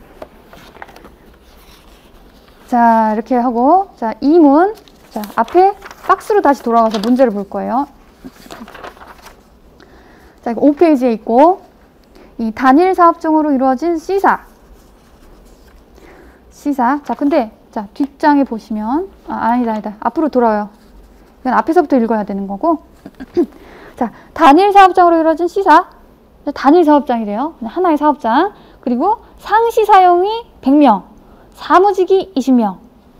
자, 이렇게 하고, 자, 2문. 자, 앞에 박스로 다시 돌아가서 문제를 볼 거예요. 자, 이거 5페이지에 있고, 이 단일 사업종으로 이루어진 C사. 자, 근데, 자, 뒷장에 보시면, 아니다. 앞으로 돌아와요. 이건 앞에서부터 읽어야 되는 거고. 자, 단일 사업장으로 이루어진 C사. 단일 사업장이래요. 하나의 사업장. 그리고 상시 사용이 100명. 사무직이 20명.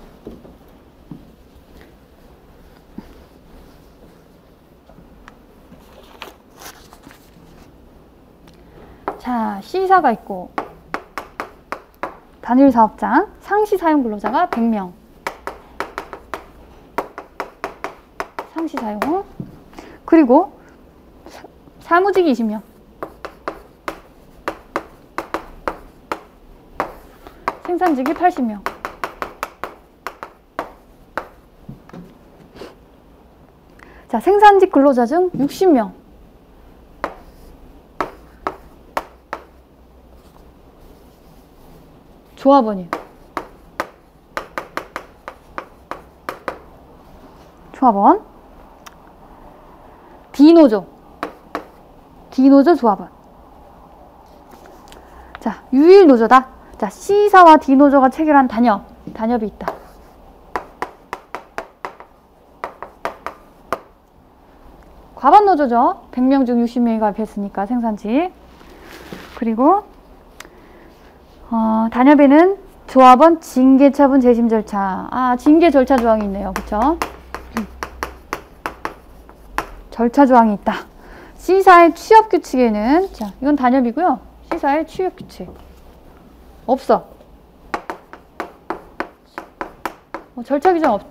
자, C사가 있고 단일 사업장, 상시 사용 근로자가 100명. 상시 사용. 그리고 사무직이 20명. 생산직이 80명. 자, 생산직 근로자 중 60명. 조합원이에요. 조합원. D노조 조합원. 자, 유일노조다. 자, C사와 D노조가 체결한 단협이 있다. 과반노조죠. 100명 중 60명이 가입했으니까 생산직. 그리고 단협에는 조합원 징계처분 재심 절차. 징계 절차 조항이 있네요. 그쵸? 절차 조항이 있다. C사의 취업 규칙에는, 자, 이건 단협이고요. C사의 취업 규칙. 없어. 절차 규정 없다.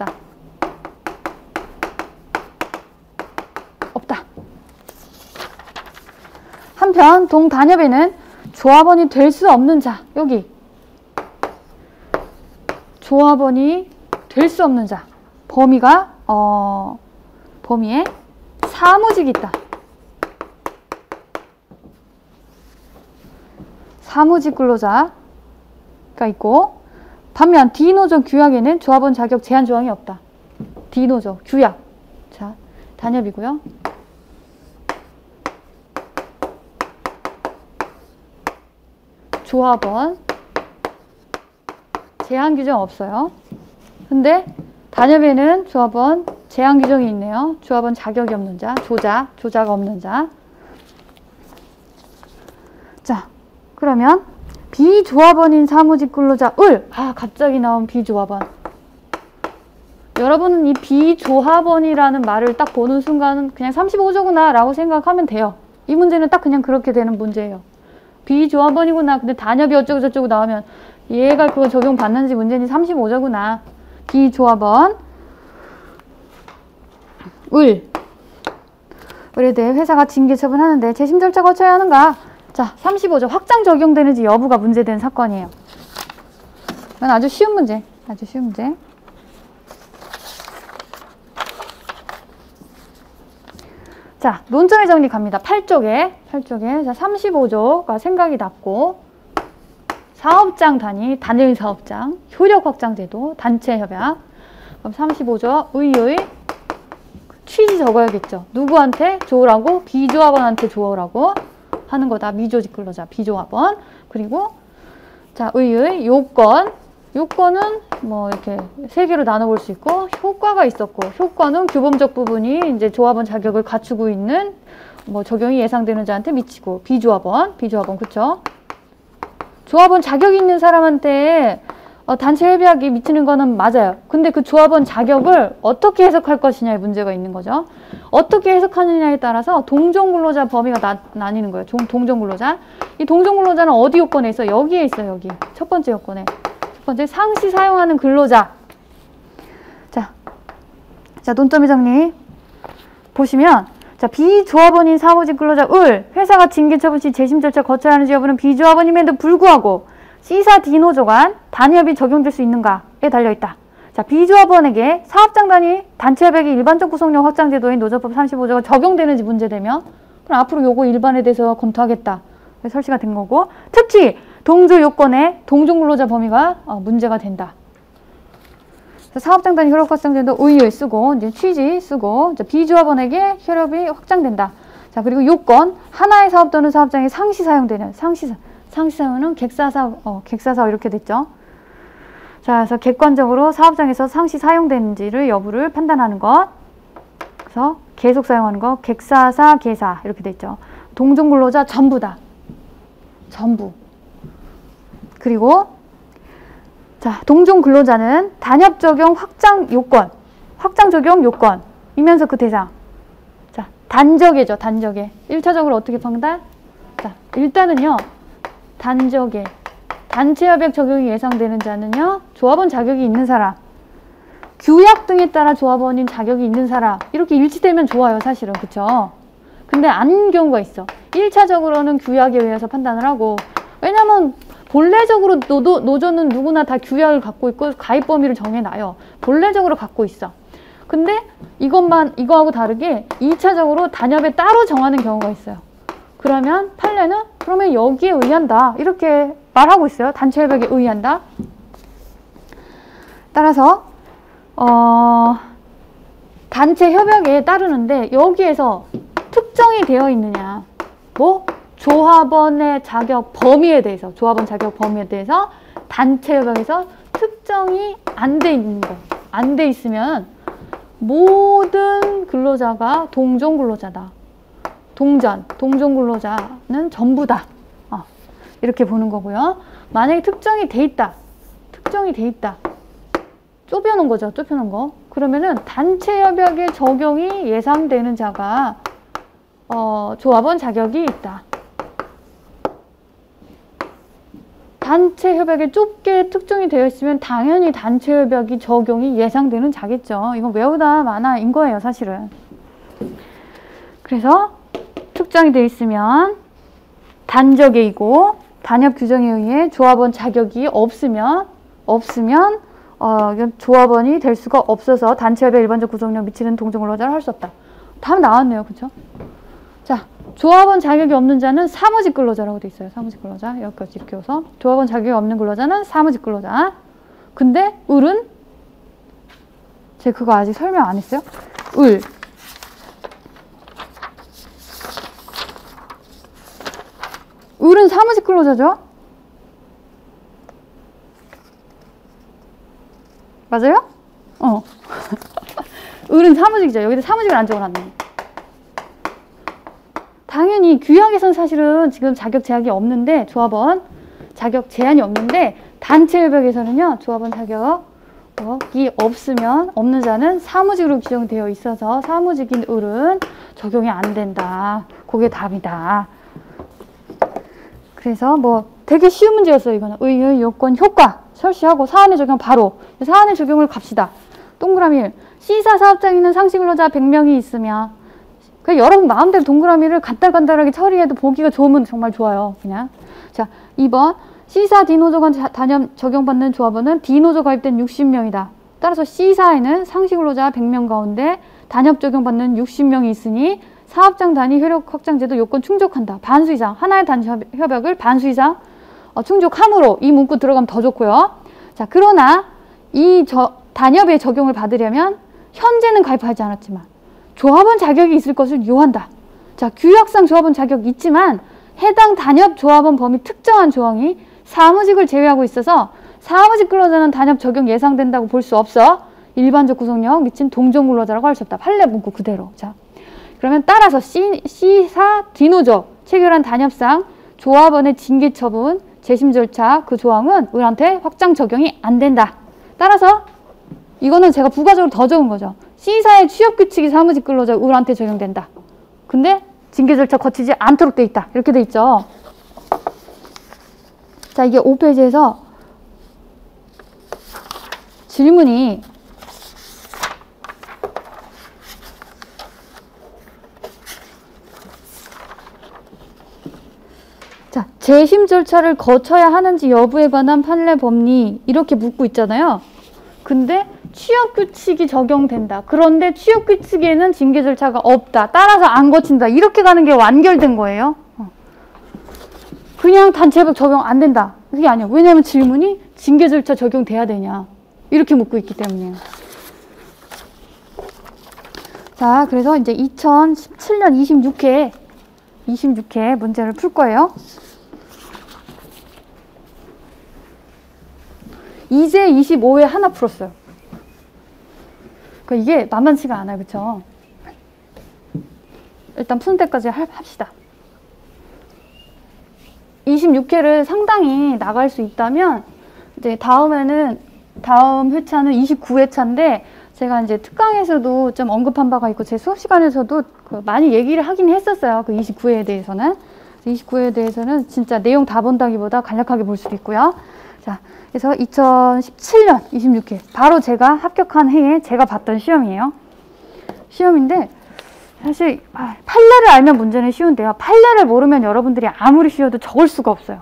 한편 동단협에는 조합원이 될 수 없는 자, 여기 조합원이 될 수 없는 자, 범위에 사무직이 있다. 사무직 근로자가 있고, 반면 D노조 규약에는 조합원 자격 제한 조항이 없다. D노조 규약. 자, 단협이고요. 조합원 제한 규정 없어요. 근데 단협에는 조합원 제한 규정이 있네요. 조합원 자격이 없는 자, 조자가 없는 자. 자, 그러면 비조합원인 사무직 근로자 을. 갑자기 나온 비조합원. 여러분은 이 비조합원이라는 말을 딱 보는 순간 그냥 35조구나 라고 생각하면 돼요. 이 문제는 딱 그냥 그렇게 되는 문제예요. 비조합원이구나. 근데 단협이 어쩌고저쩌고 나오면 얘가 그거 적용받는지 문제니 35조구나. 비조합원 을에 대해 회사가 징계 처분하는데 재심 절차 거쳐야 하는가? 자, 35조 확장 적용되는지 여부가 문제된 사건이에요. 이건 아주 쉬운 문제. 자, 논점의 정리 갑니다. 8쪽에. 자, 35조가 생각이 났고, 사업장 단위, 단일 사업장, 효력 확장 제도, 단체 협약. 그럼 35조 의의 취지 적어야겠죠. 누구한테 조라고? 비조합원한테 조라고. 하는 거다. 미조직 근로자, 비조합원. 그리고 자, 의의 요건. 요건은 뭐 이렇게 세 개로 나눠볼 수 있고, 효과가 있었고, 효과는 규범적 부분이 이제 조합원 자격을 갖추고 있는 뭐 적용이 예상되는 자한테 미치고, 비조합원, 그쵸? 조합원 자격이 있는 사람한테 단체 협약이 미치는 거는 맞아요. 근데 그 조합원 자격을 어떻게 해석할 것이냐의 문제가 있는 거죠. 어떻게 해석하느냐에 따라서 동종근로자 범위가 나뉘는 거예요. 동종근로자. 이 동종근로자는 어디 요건에 있어? 여기에 있어요. 여기. 첫 번째 요건에. 첫 번째 상시 사용하는 근로자. 자, 논점의 정리. 보시면 자, 비조합원인 사무직 근로자 회사가 징계 처분 시 재심 절차 거쳐야 하는 여부는 비조합원임에도 불구하고 C사 D노조간 단협이 적용될 수 있는가에 달려있다. 자, 비조합원에게 사업장 단위 단체협약의 일반적 구성력 확장 제도인 노조법 35조가 적용되는지 문제되면 그럼 앞으로 요거 일반에 대해서 검토하겠다. 설치가 된 거고, 특히 동조 요건에 동종근로자 범위가 문제가 된다. 사업장 단위 혈업 확장 제도 의의 쓰고 이제 취지 쓰고 이제 비조합원에게 혈업이 확장된다. 자, 그리고 요건 하나의 사업 또는 사업장이 상시 사용되는 상시 사용은 객사사업 이렇게 됐죠. 자, 그래서 객관적으로 사업장에서 상시 사용되는지를 여부를 판단하는 것. 그래서 계속 사용하는 것, 객사사, 계사 이렇게 됐죠. 동종근로자 전부다. 전부. 그리고 자, 동종근로자는 단협 적용 확장 적용 요건이면서 그 대상. 자, 단적에죠, 단적에. 1차적으로 어떻게 판단? 자, 일단은요, 단적에. 단체협약 적용이 예상되는 자는요, 조합원 자격이 있는 사람, 규약 등에 따라 조합원인 자격이 있는 사람, 이렇게 일치되면 좋아요, 사실은. 그쵸? 근데 아닌 경우가 있어. 1차적으로는 규약에 의해서 판단을 하고, 왜냐면 본래적으로 노조는 누구나 다 규약을 갖고 있고 가입 범위를 정해놔요. 본래적으로 갖고 있어. 근데 이거하고 다르게 2차적으로 단협에 따로 정하는 경우가 있어요. 그러면 판례는 그러면 여기에 의한다. 이렇게 말하고 있어요. 단체협약에 의한다. 따라서 단체협약에 따르는데 여기에서 특정이 되어 있느냐. 뭐? 조합원의 자격 범위에 대해서, 조합원 자격 범위에 대해서 단체협약에서 특정이 안 돼 있는 거. 안 돼 있으면 모든 근로자가 동종근로자다. 동종근로자는 전부다. 이렇게 보는 거고요. 만약에 특정이 돼 있다. 좁혀놓은 거죠. 좁혀놓은 거. 그러면은 단체협약의 적용이 예상되는 자가 조합원 자격이 있다. 단체협약에 좁게 특정이 되어 있으면 당연히 단체협약이 적용이 예상되는 자겠죠. 이건 외우다 마나인 거예요, 사실은. 그래서 특정이 되어 있으면 단적에이고 단협 규정에 의해 조합원 자격이 없으면 조합원이 될 수가 없어서 단체협약 일반적 구성력 미치는 동종근로자를 할 수 없다. 답 나왔네요, 그렇죠? 자, 조합원 자격이 없는 자는 사무직 근로자라고 돼 있어요. 사무직 근로자. 여기까지 이렇게 해서 조합원 자격이 없는 근로자는 사무직 근로자. 근데 을은 제가 그거 아직 설명 안 했어요. 을은 사무직 근로자죠? 맞아요? 을은 사무직이죠. 여기다 사무직을 안 적어놨네. 당연히 규약에선 사실은 지금 자격 제약이 없는데, 조합원 자격 제한이 없는데, 단체협약에서는요, 조합원 자격이 없는 자는 사무직으로 규정되어 있어서 사무직인 을은 적용이 안 된다. 그게 답이다. 그래서 뭐 되게 쉬운 문제였어요. 이거는 의의 요건 효과 설치하고 사안의 적용 바로. 사안의 적용을 갑시다. 동그라미 1. C사 사업장에는 상시근로자 100명이 있으며, 여러분 마음대로 동그라미를 간단하게 처리해도 보기가 좋으면 정말 좋아요. 그냥. 자, 2번. C사 D노조간 단협 적용받는 조합원은 D노조 가입된 60명이다. 따라서 C사에는 상시근로자 100명 가운데 단협 적용받는 60명이 있으니 사업장 단위 효력 확장제도 요건 충족한다. 반수 이상. 하나의 단협약을 반수 이상 충족함으로 이 문구 들어가면 더 좋고요. 자, 그러나 이 단협의 적용을 받으려면 현재는 가입하지 않았지만 조합원 자격이 있을 것을 요한다. 자, 규약상 조합원 자격이 있지만 해당 단협 조합원 범위 특정한 조항이 사무직을 제외하고 있어서 사무직 근로자는 단협 적용 예상된다고 볼 수 없어. 일반적 구속력 미친 동종 근로자라고 할 수 없다. 판례 문구 그대로. 자, 그러면 따라서 C사 뒤노조 체결한 단협상 조합원의 징계 처분, 재심 절차 그 조항은 을한테 확장 적용이 안 된다. 따라서 이거는 제가 부가적으로 더 적은 거죠. C사의 취업 규칙이 사무직 근로자 을한테 적용된다. 근데 징계 절차 거치지 않도록 돼 있다. 이렇게 돼 있죠. 자, 이게 5페이지에서 질문이 자, 재심 절차를 거쳐야 하는지 여부에 관한 판례 법리 이렇게 묻고 있잖아요. 근데 취업 규칙이 적용된다. 그런데 취업 규칙에는 징계 절차가 없다. 따라서 안 거친다. 이렇게 가는 게 완결된 거예요. 그냥 단체법 적용 안 된다. 그게 아니야. 왜냐면 질문이 징계 절차 적용돼야 되냐. 이렇게 묻고 있기 때문이에요. 자, 그래서 이제 2017년 26회 문제를 풀 거예요. 이제 25회 하나 풀었어요. 그러니까 이게 만만치가 않아요. 그쵸? 일단 푸는 때까지 합시다. 26회를 상당히 나갈 수 있다면 이제 다음 회차는 29회차인데 제가 이제 특강에서도 좀 언급한 바가 있고 제 수업 시간에서도 많이 얘기를 하긴 했었어요. 그 29회에 대해서는. 29회에 대해서는 진짜 내용 다 본다기보다 간략하게 볼 수도 있고요. 자, 그래서 2017년 26회 바로 제가 합격한 해에 제가 봤던 시험이에요. 시험인데 사실 판례를 알면 문제는 쉬운데요. 판례를 모르면 여러분들이 아무리 쉬워도 적을 수가 없어요.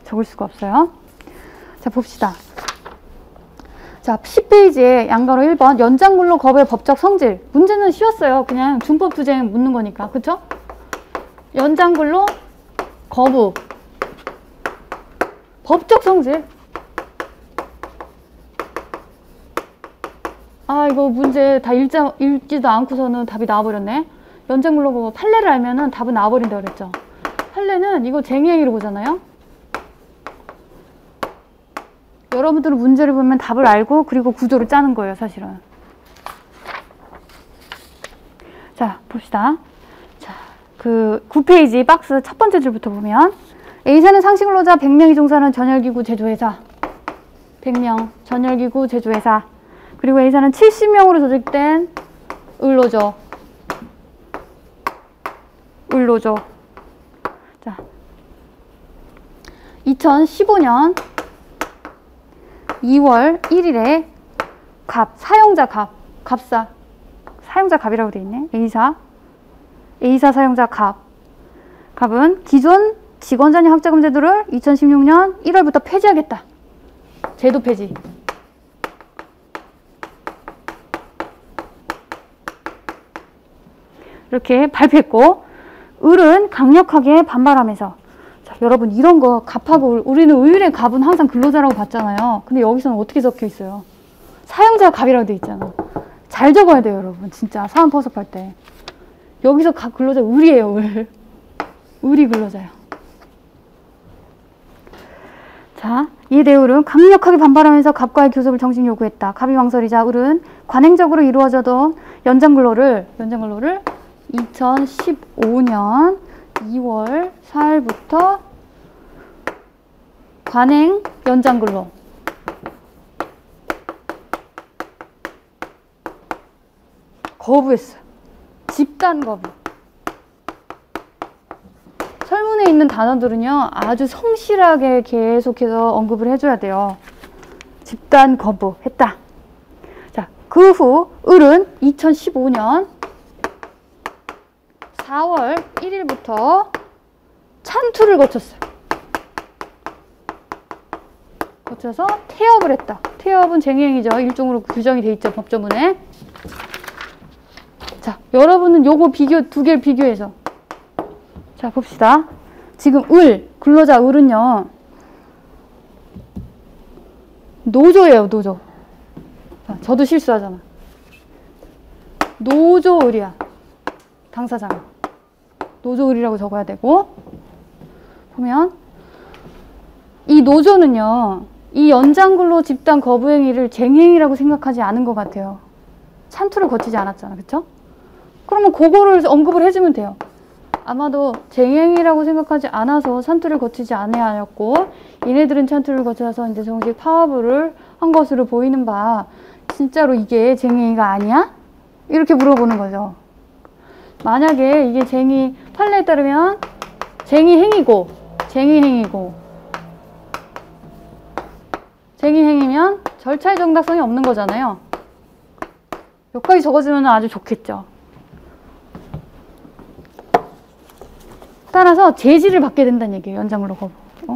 자, 봅시다. 자, 10페이지에 양가로 1번 연장근로 거부의 법적 성질. 문제는 쉬웠어요. 그냥 준법 투쟁 묻는 거니까. 그쵸? 연장근로 거부 법적 성질. 이거 문제 다 읽지도 않고서는 답이 나와버렸네. 연장근로 거부 판례를 알면은 답은 나와버린다 그랬죠. 판례는 이거 쟁의행위로 보잖아요. 여러분들은 문제를 보면 답을 알고 그리고 구조를 짜는 거예요, 사실은. 자, 봅시다. 자, 그 9페이지 박스 첫 번째 줄부터 보면 A사는 상시근로자 100명이 종사하는 전열기구 제조회사 100명 전열기구 제조회사 그리고 A사는 70명으로 조직된 을노조 자, 2015년 2월 1일에 사용자 갑이라고 돼 있네. A사 사용자 갑은 기존 직원전입 학자금 제도를 2016년 1월부터 폐지하겠다. 제도 폐지. 이렇게 발표했고 을은 강력하게 반발하면서 자, 여러분 이런 거 갑하고 우리는 을의 갑은 항상 근로자라고 봤잖아요. 근데 여기서는 어떻게 적혀 있어요? 사용자 갑이라고 돼 있잖아. 잘 적어야 돼요, 여러분. 진짜 사안 포섭할 때. 여기서 갑 근로자 을이에요, 을. 을이 근로자예요. 자, 이에 대해 을은 강력하게 반발하면서 갑과의 교섭을 정식 요구했다. 갑이 망설이자 을은 관행적으로 이루어져던 연장근로를 2015년 2월 4일부터 관행 연장근로 거부했어요. 집단 거부. 설문에 있는 단어들은요, 아주 성실하게 계속해서 언급을 해줘야 돼요. 집단 거부했다. 자, 그 후 을은 2015년 4월 1일부터 찬투를 거쳤어요. 거쳐서 태업을 했다. 태업은 쟁의행위죠. 일종으로 규정이 돼 있죠, 법조문에. 자, 여러분은 요거 두 개를 비교해서 자, 봅시다. 지금 근로자 을은요, 노조예요, 노조. 자, 저도 실수하잖아. 노조 을이야. 당사자가. 노조 을이라고 적어야 되고. 보면 이 노조는요, 이 연장근로 집단 거부 행위를 쟁행위라고 생각하지 않은 것 같아요. 찬투를 거치지 않았잖아, 그쵸? 그러면 그거를 언급을 해주면 돼요. 아마도 쟁행위라고 생각하지 않아서 찬투를 거치지 않았고, 얘네들은 찬투를 거쳐서 이제 정식 파업을 한 것으로 보이는 바, 진짜로 이게 쟁행위가 아니야? 이렇게 물어보는 거죠. 만약에 이게 판례에 따르면 쟁의행위고, 쟁의행위면 절차의 정당성이 없는 거잖아요. 여기까지 적어주면 아주 좋겠죠. 따라서 제지를 받게 된다는 얘기예요. 연장근로 거부.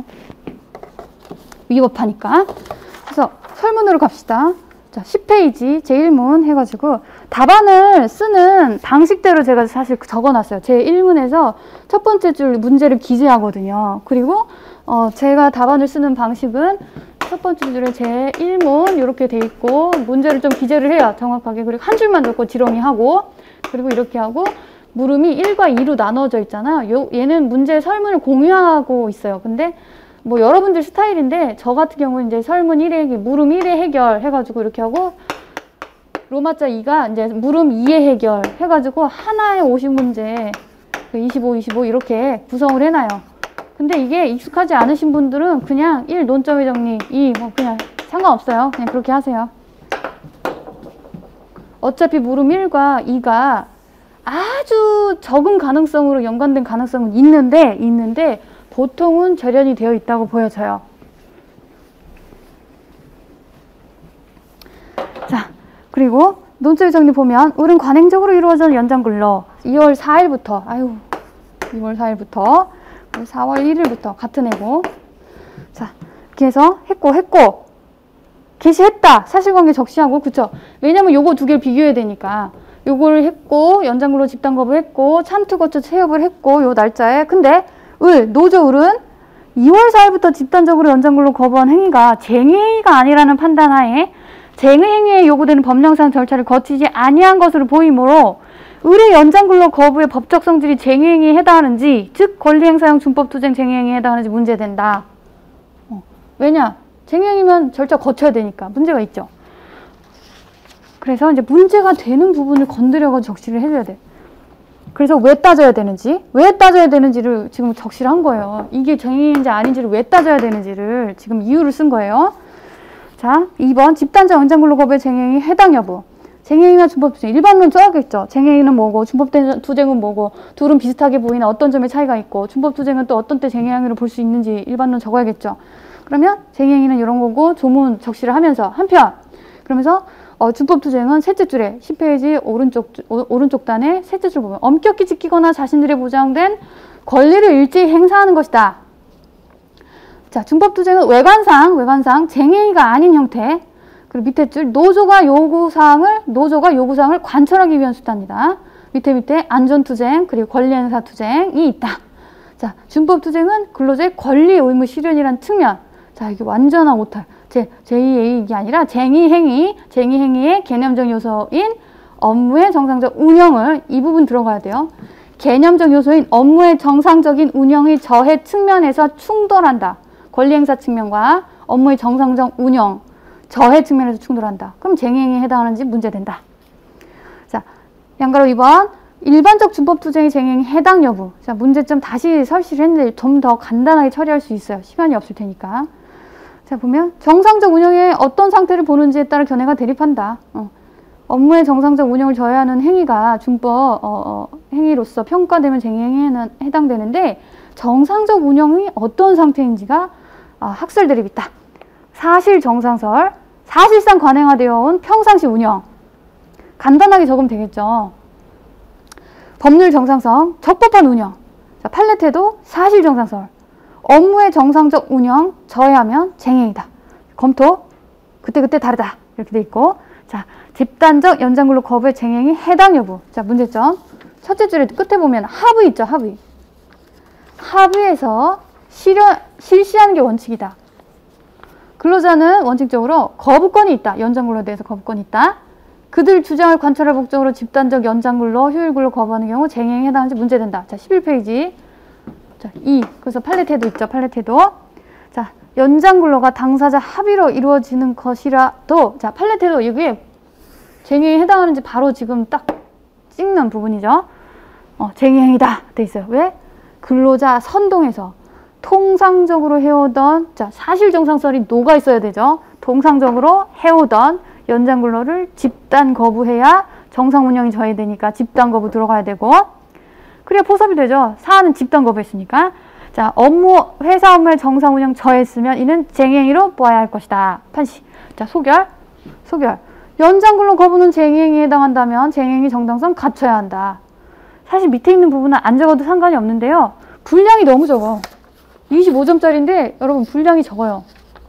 위법하니까. 그래서 설문으로 갑시다. 자, 10페이지 제1문 해가지고 답안을 쓰는 방식대로 제가 사실 적어놨어요. 제1문에서 첫 번째 줄 문제를 기재하거든요. 그리고 제가 답안을 쓰는 방식은 첫 번째 줄에 제1문 이렇게 돼 있고 문제를 좀 기재를 해요. 정확하게. 그리고 한 줄만 적고 지렁이하고 그리고 이렇게 하고 물음이 1과 2로 나눠져 있잖아요. 얘는 문제 설문을 공유하고 있어요. 근데 뭐 여러분들 스타일인데 저 같은 경우는 이제 설문 1회 물음 1회 해결 해가지고 이렇게 하고 로마자 2가 이제 물음 2회 해결 해가지고 하나의 50문제 25, 25 이렇게 구성을 해놔요. 근데 이게 익숙하지 않으신 분들은 그냥 1 논점의 정리 2 뭐 그냥 상관없어요. 그냥 그렇게 하세요. 어차피 물음 1과 2가 아주 적은 가능성으로 연관된 가능성은 있는데 보통은 절연이 되어 있다고 보여져요. 자, 그리고 논술 정리 보면 을은 관행적으로 이루어진 연장근로 2월 4일부터 4월 1일부터 같은 해고. 자, 이렇게 해서 했고 개시했다. 사실관계 적시하고 그쵸? 왜냐면 요거 두 개를 비교해야 되니까 요거를 했고 연장근로 집단 거부했고 참투 거쳐 체협을 했고 요 날짜에 근데 노조을은 2월 4일부터 집단적으로 연장근로 거부한 행위가 쟁의행위가 아니라는 판단하에 쟁의행위에 요구되는 법령상 절차를 거치지 아니한 것으로 보이므로 을의 연장근로 거부의 법적 성질이 쟁의행위에 해당하는지 즉 권리행사형 준법투쟁 쟁의행위에 해당하는지 문제된다. 왜냐? 쟁의행위면 절차 거쳐야 되니까 문제가 있죠. 그래서 이제 문제가 되는 부분을 건드려가지고 적시를 해줘야 돼. 그래서 왜 따져야 되는지를 지금 적시를 한 거예요. 이게 쟁의인지 아닌지를 왜 따져야 되는지를 지금 이유를 쓴 거예요. 자, 2번 집단적 연장근로 거부의 쟁의행위 해당 여부. 쟁의행위와 준법투쟁. 일반론 써야겠죠. 쟁의행위는 뭐고 준법투쟁은 뭐고 둘은 비슷하게 보이나 어떤 점에 차이가 있고 준법투쟁은 또 어떤 때 쟁의행위를 볼 수 있는지 일반론 적어야겠죠. 그러면 쟁의행위는 이런 거고 조문 적시를 하면서 한편 그러면서 준법투쟁은 셋째 줄에 10페이지 오른쪽 단에 셋째 줄 보면 엄격히 지키거나 자신들의 보장된 권리를 일제히 행사하는 것이다. 자, 준법투쟁은 외관상 쟁의가 아닌 형태. 그리고 밑에 줄 노조가 요구사항을 관철하기 위한 수단이다. 밑에 안전투쟁 그리고 권리행사투쟁이 있다. 자, 준법투쟁은 근로자의 권리 의무 실현이란 측면. 자, 이게 완전한 오탈. 제2의 이게 아니라 쟁의행위의 개념적 요소인 업무의 정상적 운영을 이 부분 들어가야 돼요. 개념적 요소인 업무의 정상적인 운영의 저해 측면에서 충돌한다. 권리행사 측면과 업무의 정상적 운영, 저해 측면에서 충돌한다. 그럼 쟁의행위에 해당하는지 문제된다. 자, 양가로 2번 일반적 준법투쟁의 쟁의행위 해당 여부. 자, 문제점 다시 설치를 했는데 좀 더 간단하게 처리할 수 있어요. 시간이 없을 테니까. 자, 보면 정상적 운영의 어떤 상태를 보는지에 따라 견해가 대립한다. 업무의 정상적 운영을 저해하는 행위가 준법 행위로서 평가되면 쟁의행위에는 해당되는데 정상적 운영이 어떤 상태인지가 학설 대립이 있다. 사실 정상설, 사실상 관행화되어 온 평상시 운영. 간단하게 적으면 되겠죠. 법률 정상성, 적법한 운영. 자, 판례태도 사실 정상설. 업무의 정상적 운영 저해하면 쟁행이다. 검토 그때 다르다. 이렇게 돼 있고 자 집단적 연장근로 거부의 쟁행이 해당 여부. 자 문제점 첫째 줄에 끝에 보면 합의 있죠. 합의에서 실시하는 게 원칙이다. 근로자는 원칙적으로 거부권이 있다. 연장근로에 대해서 거부권이 있다. 그들 주장을 관철할 목적으로 집단적 연장근로, 휴일근로 거부하는 경우 쟁행에 해당하는지 문제된다. 자 11페이지 자, 그래서 팔레 태도 있죠. 팔레 태도. 자, 연장 근로가 당사자 합의로 이루어지는 것이라도, 자, 팔레 태도 이게 쟁행에 해당하는지 바로 지금 딱 찍는 부분이죠. 쟁행이다 돼 있어요. 왜? 근로자 선동에서 통상적으로 해오던, 자, 사실 정상설이 녹아 있어야 되죠. 통상적으로 해오던 연장 근로를 집단 거부해야 정상 운영이 저해되니까 집단 거부 들어가야 되고, 그래야 포섭이 되죠. 사안은 집단 거부했으니까. 자, 회사 업무의 정상 운영 저했으면 이는 쟁행위로 보아야 할 것이다. 판시. 자, 소결. 연장 근로 거부는 쟁행위에 해당한다면 쟁행위 정당성 갖춰야 한다. 사실 밑에 있는 부분은 안 적어도 상관이 없는데요. 분량이 너무 적어. 25점짜리인데 여러분 분량이 적어요.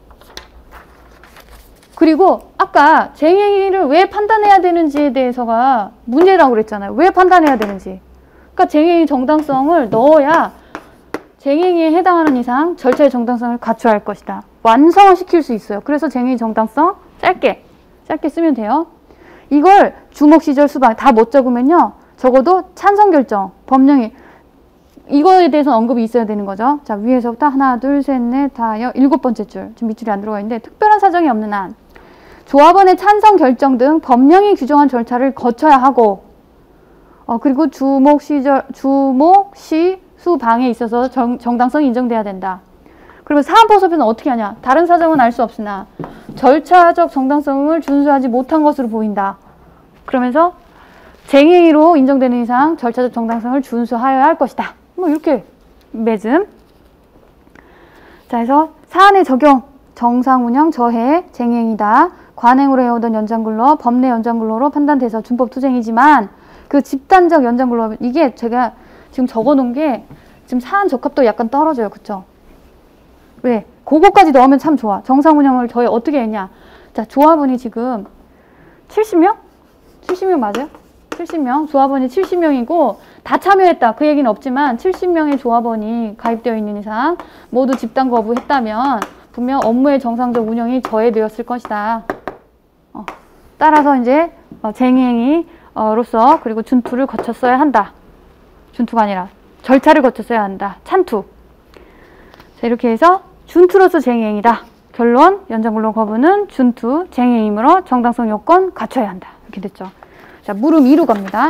그리고 아까 쟁행위를 왜 판단해야 되는지에 대해서가 문제라고 그랬잖아요. 왜 판단해야 되는지. 그러니까 쟁행위 정당성을 넣어야 쟁행위에 해당하는 이상 절차의 정당성을 갖춰야 할 것이다. 완성을 시킬 수 있어요. 그래서 쟁행위 정당성 짧게 쓰면 돼요. 이걸 주목, 시절, 수방 다 못 적으면요. 적어도 찬성 결정, 법령이 이거에 대해서 언급이 있어야 되는 거죠. 자, 위에서부터 하나, 둘, 셋, 넷, 다, 7번째 줄. 지금 밑줄이 안 들어가 있는데 특별한 사정이 없는 한 조합원의 찬성 결정 등 법령이 규정한 절차를 거쳐야 하고, 그리고 주목, 시, 수, 방에 있어서 정당성이 인정돼야 된다. 그리고 사안포섭에는 어떻게 하냐? 다른 사정은 알 수 없으나 절차적 정당성을 준수하지 못한 것으로 보인다. 그러면서 쟁행위로 인정되는 이상 절차적 정당성을 준수하여야 할 것이다. 뭐 이렇게 매즘. 자, 해서 사안의 적용, 정상운영 저해, 쟁행이다. 관행으로 해오던 연장근로, 법내 연장근로로 판단돼서 준법투쟁이지만 그 집단적 연장근로, 이게 제가 지금 적어놓은 게 지금 사안 적합도 약간 떨어져요. 그쵸? 왜? 그거까지 넣으면 참 좋아. 정상운영을 저희 어떻게 했냐. 자, 조합원이 지금 70명? 70명 맞아요? 70명. 조합원이 70명이고 다 참여했다. 그 얘기는 없지만 70명의 조합원이 가입되어 있는 이상 모두 집단 거부했다면 분명 업무의 정상적 운영이 저해되었을 것이다. 따라서 이제 쟁행위로서 그리고 준투를 거쳤어야 한다. 준투가 아니라 절차를 거쳤어야 한다. 찬투. 자, 이렇게 해서 준투로서 쟁행이다. 결론, 연장근로 거부는 준투, 쟁행이므로 정당성 요건 갖춰야 한다. 이렇게 됐죠. 자, 물음 2로 갑니다.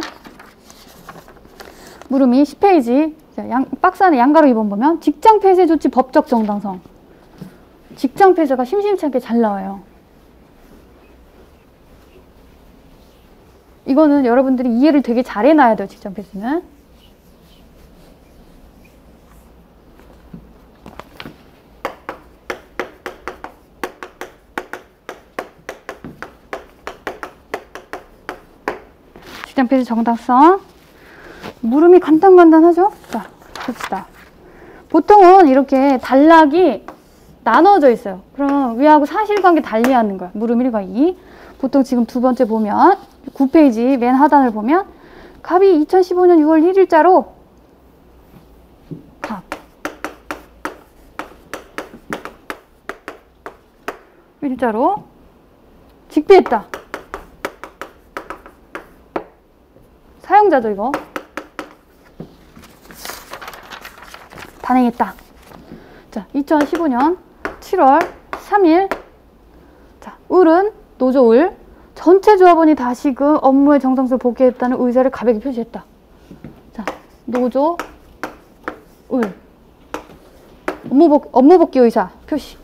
물음이 10페이지. 자, 박스 안에 양가로 2번 보면 직장 폐쇄 조치 법적 정당성. 직장 폐쇄가 심심치 않게 잘 나와요. 이거는 여러분들이 이해를 되게 잘 해놔야 돼요. 직장 폐쇄는. 직장 폐쇄 정당성. 물음이 간단하죠? 자, 봅시다. 보통은 이렇게 단락이 나눠져 있어요. 그럼 위하고 사실관계 달리하는 거야. 물음 1과 2. 보통 지금 두 번째 보면 9페이지 맨 하단을 보면 갑이 2015년 6월 1일자로 갑 1일자로 직비했다. 사용자죠, 이거. 단행했다. 자, 2015년 7월 3일. 자, 을은 노조 을. 전체 조합원이 다시금 업무의 정상성을 복귀했다는 의사를 가볍게 표시했다. 자, 노조 을. 업무 복귀 의사 표시.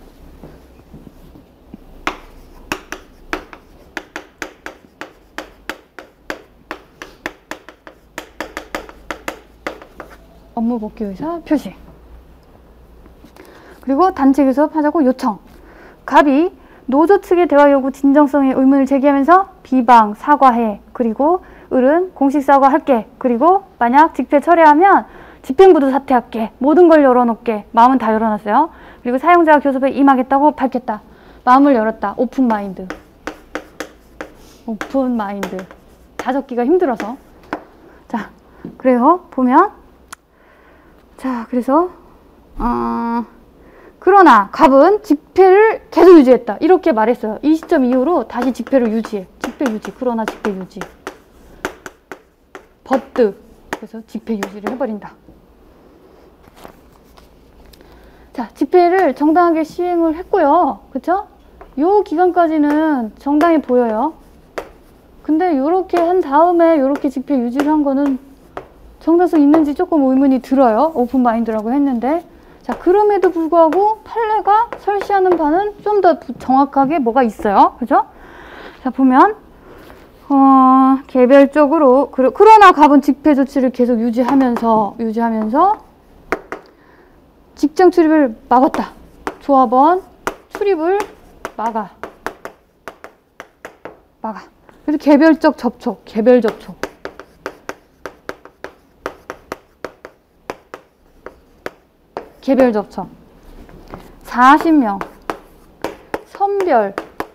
업무 복귀 의사 표시. 그리고 단체 교섭하자고 요청. 갑이 노조 측의 대화 요구 진정성의 의문을 제기하면서 비방, 사과해. 그리고 을은 공식 사과할게. 그리고 만약 직패 철회하면 집행부도 사퇴할게. 모든 걸 열어놓게. 마음은 다 열어놨어요. 그리고 사용자가 교섭에 임하겠다고 밝혔다. 마음을 열었다. 오픈 마인드. 오픈 마인드. 다 적기가 힘들어서. 자, 그래요. 보면 자, 그래서 그러나 갑은 직패를 계속 유지했다. 이렇게 말했어요. 이 시점 이후로 다시 직패를 유지해. 직패 유지. 그러나 직패 유지. 버트. 그래서 직패 유지를 해버린다. 자, 집회를 정당하게 시행을 했고요. 그쵸? 요 기간까지는 정당해 보여요. 근데 요렇게 한 다음에 요렇게 집회 유지를 한 거는 정당성 있는지 조금 의문이 들어요. 오픈 마인드라고 했는데. 자, 그럼에도 불구하고 판례가 설시하는 바는 좀 더 정확하게 뭐가 있어요. 그죠? 자, 보면 개별적으로 그러나 갑은 집회 조치를 계속 유지하면서 직장 출입을 막았다. 조합원 출입을 막아. 그래서 개별 접촉. 40명. 선별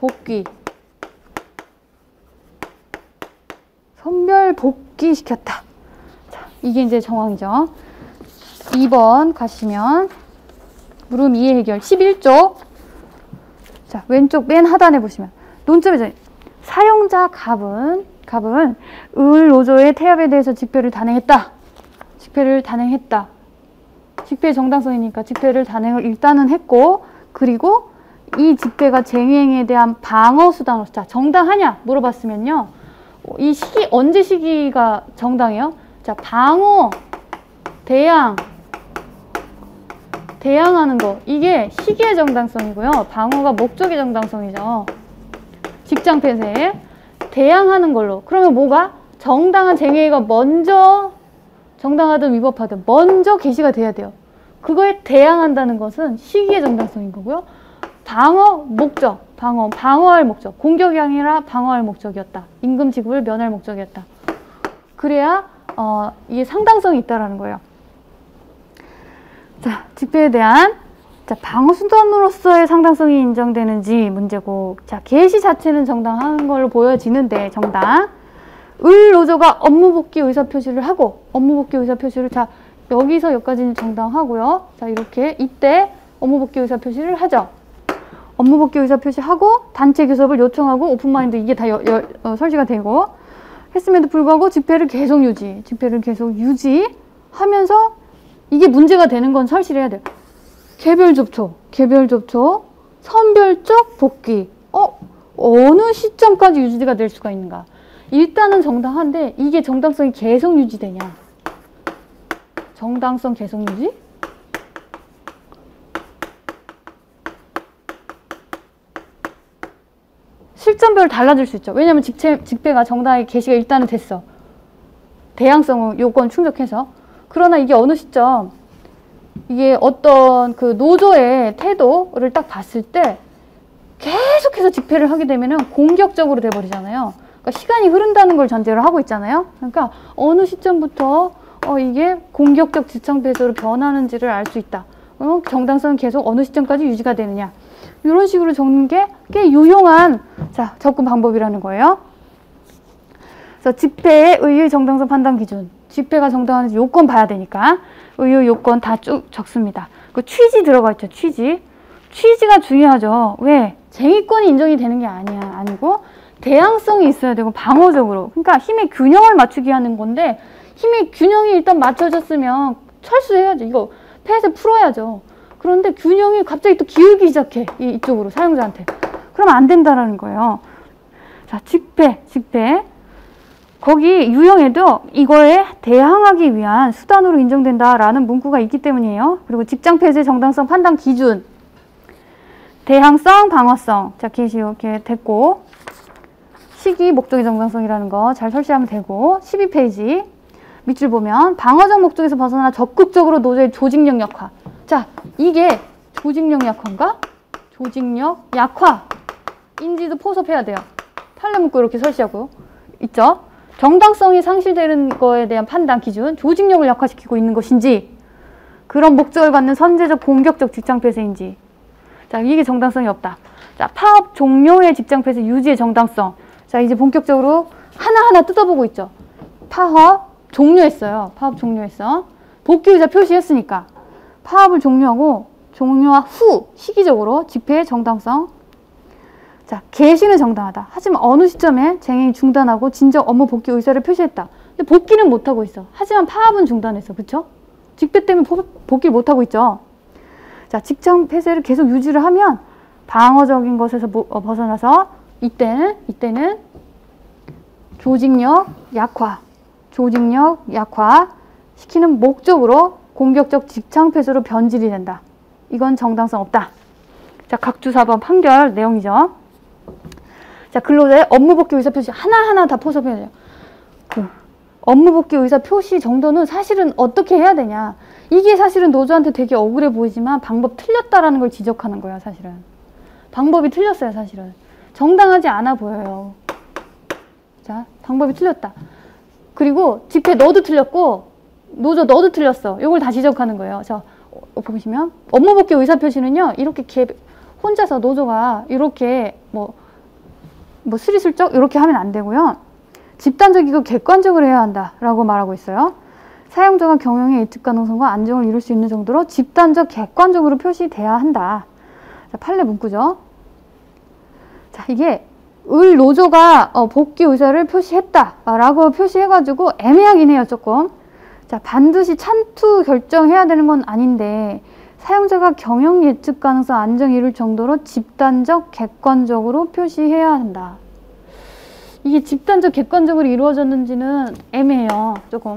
복귀 시켰다. 자, 이게 이제 정황이죠. 2번 가시면 물음 이해 해결 11조. 자, 왼쪽 맨 하단에 보시면 논점이죠. 사용자 갑은 을 노조의 태압에 대해서 집회를 단행했다. 집회의 정당성이니까 집회를 단행을 일단은 했고, 그리고 이 집회가 쟁행에 대한 방어 수단으로서, 자, 정당하냐 물어봤으면요, 이 시기 언제 시기가 정당해요? 자, 방어, 대항하는 거, 이게 시기의 정당성이고요. 방어가 목적의 정당성이죠. 직장 폐쇄에 대항하는 걸로. 그러면 뭐가? 정당한 쟁행위가 먼저, 정당하든 위법하든 먼저 개시가 돼야 돼요. 그거에 대항한다는 것은 시기의 정당성인 거고요. 방어할 목적. 공격이 아니라 방어할 목적이었다. 임금 지급을 면할 목적이었다. 그래야 이게 상당성이 있다라는 거예요. 자, 집회에 대한 방어 수단으로서의 상당성이 인정되는지 문제고, 자, 개시 자체는 정당한 걸로 보여지는데, 정당. 을 노조가 업무 복귀 의사 표시를 하고, 자, 여기서 여기까지는 정당하고요. 자, 이렇게 이때 업무 복귀 의사 표시를 하죠. 업무 복귀 의사 표시하고 단체 교섭을 요청하고 오픈마인드, 이게 다 설치가 되고 했음에도 불구하고 집회를 계속 유지하면서 이게 문제가 되는 건 설치를 해야 돼요. 개별 접촉, 선별적 복귀. 어느 시점까지 유지가 될 수가 있는가? 일단은 정당한데 이게 정당성이 계속 유지되냐? 정당성 계속 유지? 실점별로 달라질 수 있죠. 왜냐하면 집회가 정당하게 개시가 일단은 됐어. 대항성을 요건 충족해서. 그러나 이게 어느 시점, 이게 어떤 그 노조의 태도를 딱 봤을 때 계속해서 집회를 하게 되면은 공격적으로 돼버리잖아요. 그러니까 시간이 흐른다는 걸 전제로 하고 있잖아요. 그러니까 어느 시점부터 이게 공격적 직장 폐쇄로 변하는지를 알 수 있다. 정당성은 계속 어느 시점까지 유지가 되느냐. 이런 식으로 적는 게 꽤 유용한 접근 방법이라는 거예요. 그래서 집회의 의의 정당성 판단 기준. 집회가 정당한지 요건 봐야 되니까 의의 요건 다 쭉 적습니다. 그 취지 들어가 있죠. 취지가 중요하죠. 왜? 쟁의권이 인정이 되는 게 아니고 대항성이 있어야 되고 방어적으로. 그러니까 힘의 균형을 맞추기 하는 건데 힘의 균형이 일단 맞춰졌으면 철수해야죠. 이거 폐쇄 풀어야죠. 그런데 균형이 갑자기 또 기울기 시작해. 이쪽으로 사용자한테. 그러면 안 된다라는 거예요. 자, 집회. 거기 유형에도 이거에 대항하기 위한 수단으로 인정된다라는 문구가 있기 때문이에요. 그리고 직장 폐쇄 정당성 판단 기준. 대항성, 방어성. 자, 게시 이렇게 됐고. 시기, 목적의 정당성이라는 거 잘 설치하면 되고. 12페이지. 밑줄 보면 방어적 목적에서 벗어나 적극적으로 노조의 조직력 약화. 자, 이게 조직력 약화인가? 조직력 약화. 인지도 포섭해야 돼요. 판례 문구 이렇게 설치하고 있죠. 정당성이 상실되는 거에 대한 판단 기준. 조직력을 약화시키고 있는 것인지, 그런 목적을 갖는 선제적 공격적 직장 폐쇄인지. 자, 이게 정당성이 없다. 자, 파업 종료의 직장 폐쇄 유지의 정당성. 자, 이제 본격적으로 하나하나 뜯어보고 있죠. 파업 종료했어요. 복귀 의사 표시했으니까. 파업을 종료한 후 시기적으로 집회의 정당성. 자, 개시는 정당하다. 하지만 어느 시점에 쟁행이 중단하고 진정 업무 복귀 의사를 표시했다. 근데 복귀는 못하고 있어. 하지만 파업은 중단했어. 그쵸? 집회 때문에 복귀를 못하고 있죠. 자, 자, 직장 폐쇄를 계속 유지를 하면 방어적인 것에서 벗어나서 이때는 조직력 약화 시키는 목적으로 공격적 직장 폐쇄로 변질이 된다. 이건 정당성 없다. 자, 각주 4번 판결 내용이죠. 자, 근로자의 업무복귀 의사표시 하나하나 다 포섭해야 돼요. 그 업무복귀 의사표시 정도는 사실은 어떻게 해야 되냐. 이게 사실은 노조한테 되게 억울해 보이지만 방법 틀렸다라는 걸 지적하는 거야, 사실은. 방법이 틀렸어요, 사실은. 정당하지 않아 보여요. 자, 방법이 틀렸다. 그리고 집회 너도 틀렸고 노조 너도 틀렸어. 이걸 다 지적하는 거예요. 자, 보시면 업무복귀 의사표시는요. 이렇게 혼자서 노조가 이렇게 뭐 스리슬쩍 이렇게 하면 안 되고요. 집단적이고 객관적으로 해야 한다라고 말하고 있어요. 사용자가 경영의 예측 가능성과 안정을 이룰 수 있는 정도로 집단적 객관적으로 표시돼야 한다. 자, 판례 문구죠. 자, 이게 을 노조가 복귀 의사를 표시했다라고 표시해가지고 애매하긴 해요, 조금. 자, 반드시 찬투 결정해야 되는 건 아닌데 사용자가 경영 예측 가능성 안정 이룰 정도로 집단적 객관적으로 표시해야 한다. 이게 집단적 객관적으로 이루어졌는지는 애매해요, 조금.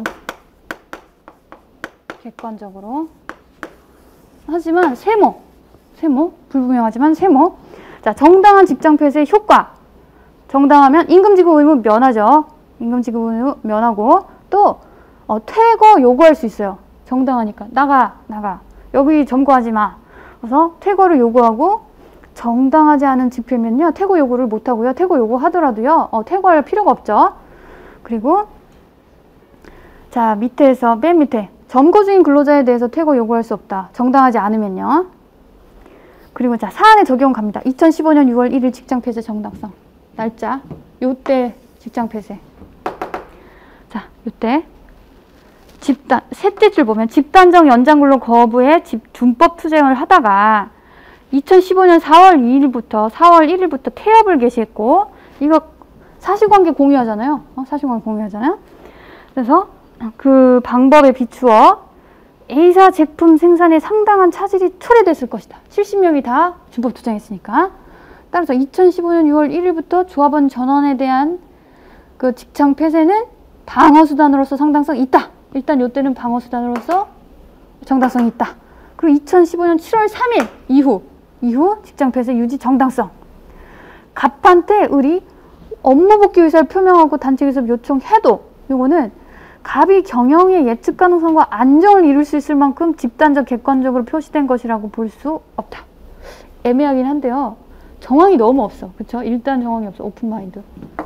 객관적으로. 하지만 세모 불분명하지만 세모. 자, 정당한 직장 폐쇄의 효과. 정당하면 임금지급 의무 면하죠. 임금지급 의무 면하고 또 퇴거 요구할 수 있어요. 정당하니까. 나가. 여기 점거하지 마. 그래서 퇴거를 요구하고 정당하지 않은 집회면요. 퇴거 요구를 못하고요. 퇴거 요구하더라도요. 퇴거할 필요가 없죠. 그리고 자, 밑에서 맨 밑에 점거 중인 근로자에 대해서 퇴거 요구할 수 없다. 정당하지 않으면요. 그리고 자, 사안의 적용 갑니다. 2015년 6월 1일 직장 폐쇄 정당성. 날짜. 요때 직장 폐쇄. 자, 요때 셋째 줄 보면 집단적 연장 근로 거부에 준법 투쟁을 하다가 2015년 4월 1일부터 태업을 개시했고, 이거 사실관계 공유하잖아요. 사실관계 공유하잖아요. 그래서 그 방법에 비추어 A사 제품 생산에 상당한 차질이 초래됐을 것이다. 70명이 다 준법 투쟁했으니까. 따라서 2015년 6월 1일부터 조합원 전원에 대한 그 직장 폐쇄는 방어수단으로서 상당성이 있다. 일단 이때는 방어수단으로서 정당성이 있다. 그리고 2015년 7월 3일 이후 직장 폐쇄 유지 정당성. 갑판 때 을이 업무복귀 의사를 표명하고 단체 교섭 요청해도 이거는 갑이 경영의 예측 가능성과 안정을 이룰 수 있을 만큼 집단적 객관적으로 표시된 것이라고 볼 수 없다. 애매하긴 한데요. 정황이 너무 없어. 그쵸? 일단 정황이 없어. 오픈마인드.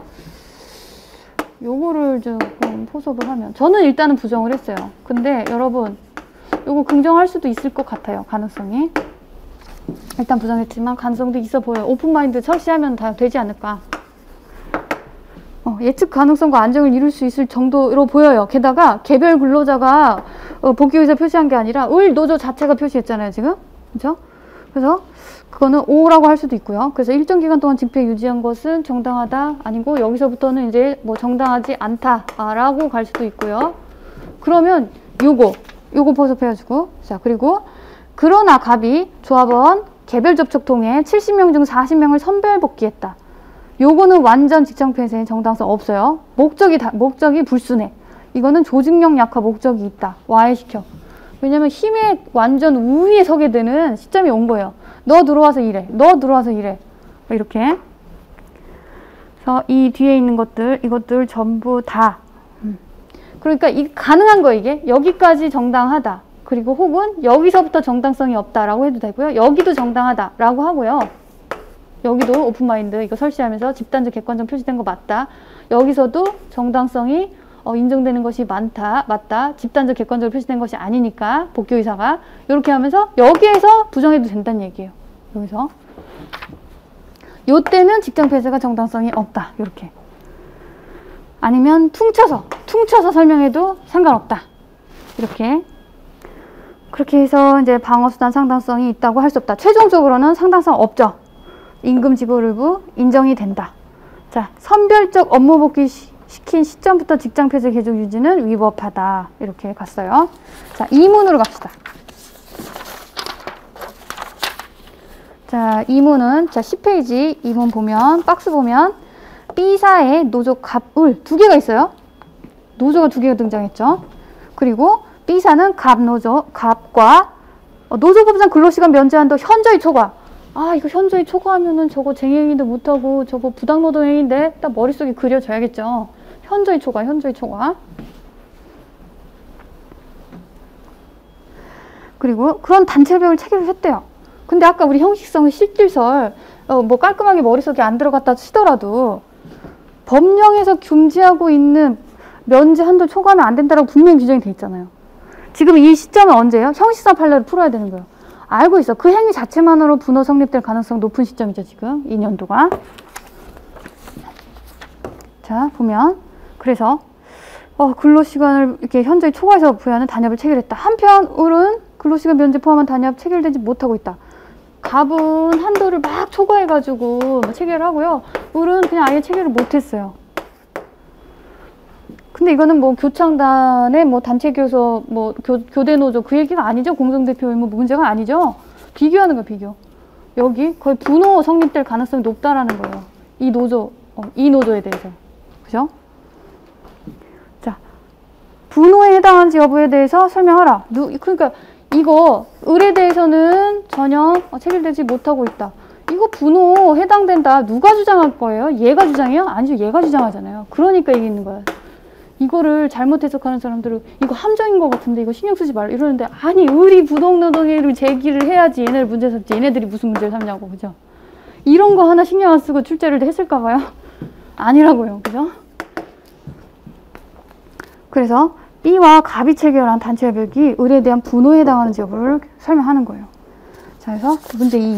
요거를 조금 포섭을 하면 저는 일단은 부정을 했어요. 근데 여러분 요거 긍정할 수도 있을 것 같아요. 가능성이. 일단 부정했지만 가능성도 있어 보여요. 오픈마인드 철시하면 다 되지 않을까. 예측 가능성과 안정을 이룰 수 있을 정도로 보여요. 게다가 개별 근로자가 복귀 의사 표시한 게 아니라 을 노조 자체가 표시했잖아요. 지금. 그죠? 그래서 그거는 O라고 할 수도 있고요. 그래서 일정 기간 동안 집회 유지한 것은 정당하다 아니고 여기서부터는 이제 뭐 정당하지 않다라고 갈 수도 있고요. 그러면 요거 포섭해가지고 자, 그리고 그러나 갑이 조합원 개별 접촉 통해 70명 중 40명을 선별 복귀했다. 요거는 완전 직장 폐쇄 정당성 없어요. 목적이 불순해. 이거는 조직력 약화 목적이 있다. 와해시켜. 왜냐면 힘의 완전 우위에 서게 되는 시점이 온 거예요. 너 들어와서 일해. 이렇게. 그래서 이 뒤에 있는 이것들 전부 다. 그러니까 가능한 거 이게. 여기까지 정당하다. 그리고 혹은 여기서부터 정당성이 없다라고 해도 되고요. 여기도 정당하다라고 하고요. 여기도 오픈마인드 이거 설치하면서 집단적 객관적 표시된 거 맞다. 여기서도 정당성이 인정되는 것이 맞다. 집단적 객관적으로 표시된 것이 아니니까 복귀 의사가 이렇게 하면서 여기에서 부정해도 된다는 얘기예요. 여기서 요때는 직장 폐쇄가 정당성이 없다. 이렇게. 아니면 퉁쳐서 설명해도 상관없다. 이렇게. 그렇게 해서 이제 방어수단 상당성이 있다고 할 수 없다. 최종적으로는 상당성 없죠. 임금 지급 일부 인정이 된다. 자, 선별적 업무 복귀 시킨 시점부터 직장 폐쇄 계속 유지는 위법하다. 이렇게 갔어요. 자, 2문으로 갑시다. 자, 이문은, 자, 10페이지 이문 보면, 박스 보면, B사에 노조 갑을 두 개가 있어요. 노조가 두 개가 등장했죠. 그리고 B사는 갑노조, 갑과 노조법상 근로시간 면제한도 현저히 초과. 아, 이거 현저히 초과하면은 저거 쟁행위도 못하고 저거 부당노동행위인데 딱 머릿속에 그려져야겠죠. 현저히 초과, 현저히 초과. 그리고 그런 단체협약을 체결을 했대요. 근데 아까 우리 형식성의 실질설 뭐 깔끔하게 머릿속에 안 들어갔다 치더라도 법령에서 금지하고 있는 면제 한도 초과하면 안 된다라고 분명히 규정이 돼 있잖아요. 지금 이 시점은 언제예요? 형식상 판례를 풀어야 되는 거예요. 알고 있어. 그 행위 자체만으로 분호 성립될 가능성 높은 시점이죠. 지금 이 년도가. 자, 보면 그래서 근로시간을 이렇게 현저히 초과해서 부여하는 단협을 체결했다. 한편 을은 근로시간 면제 포함한 단협 체결되지 못하고 있다. 갑은 한도를 막 초과해가지고 체결을 하고요. 을은 그냥 아예 체결을 못했어요. 근데 이거는 뭐 교창단의 뭐 단체교섭, 뭐 교대노조 그 얘기가 아니죠. 공동대표 의무 문제가 아니죠. 비교하는 거예요, 비교. 여기 거의 분호 성립될 가능성이 높다라는 거예요. 이 노조에 대해서. 그죠? 자, 분호에 해당하는지 여부에 대해서 설명하라. 그러니까 이거 을에 대해서는 전혀 체결되지 못하고 있다. 이거 분호 해당된다. 누가 주장할 거예요? 얘가 주장해요? 아니죠. 얘가 주장하잖아요. 그러니까 이게 있는 거야. 이거를 잘못 해석하는 사람들은 이거 함정인 것 같은데 이거 신경 쓰지 말라 이러는데 아니 을이 부동노동행위를 제기를 해야지 얘네들 문제 삼지 얘네들이 무슨 문제를 삼냐고. 그죠? 이런 거 하나 신경 안 쓰고 출제를 했을까 봐요. 아니라고요. 그죠? 그래서 B와 갑이 체결한 단체협약이 을에 대한 분호에 해당하는지 여부를 설명하는 거예요. 자, 그래서 문제 2.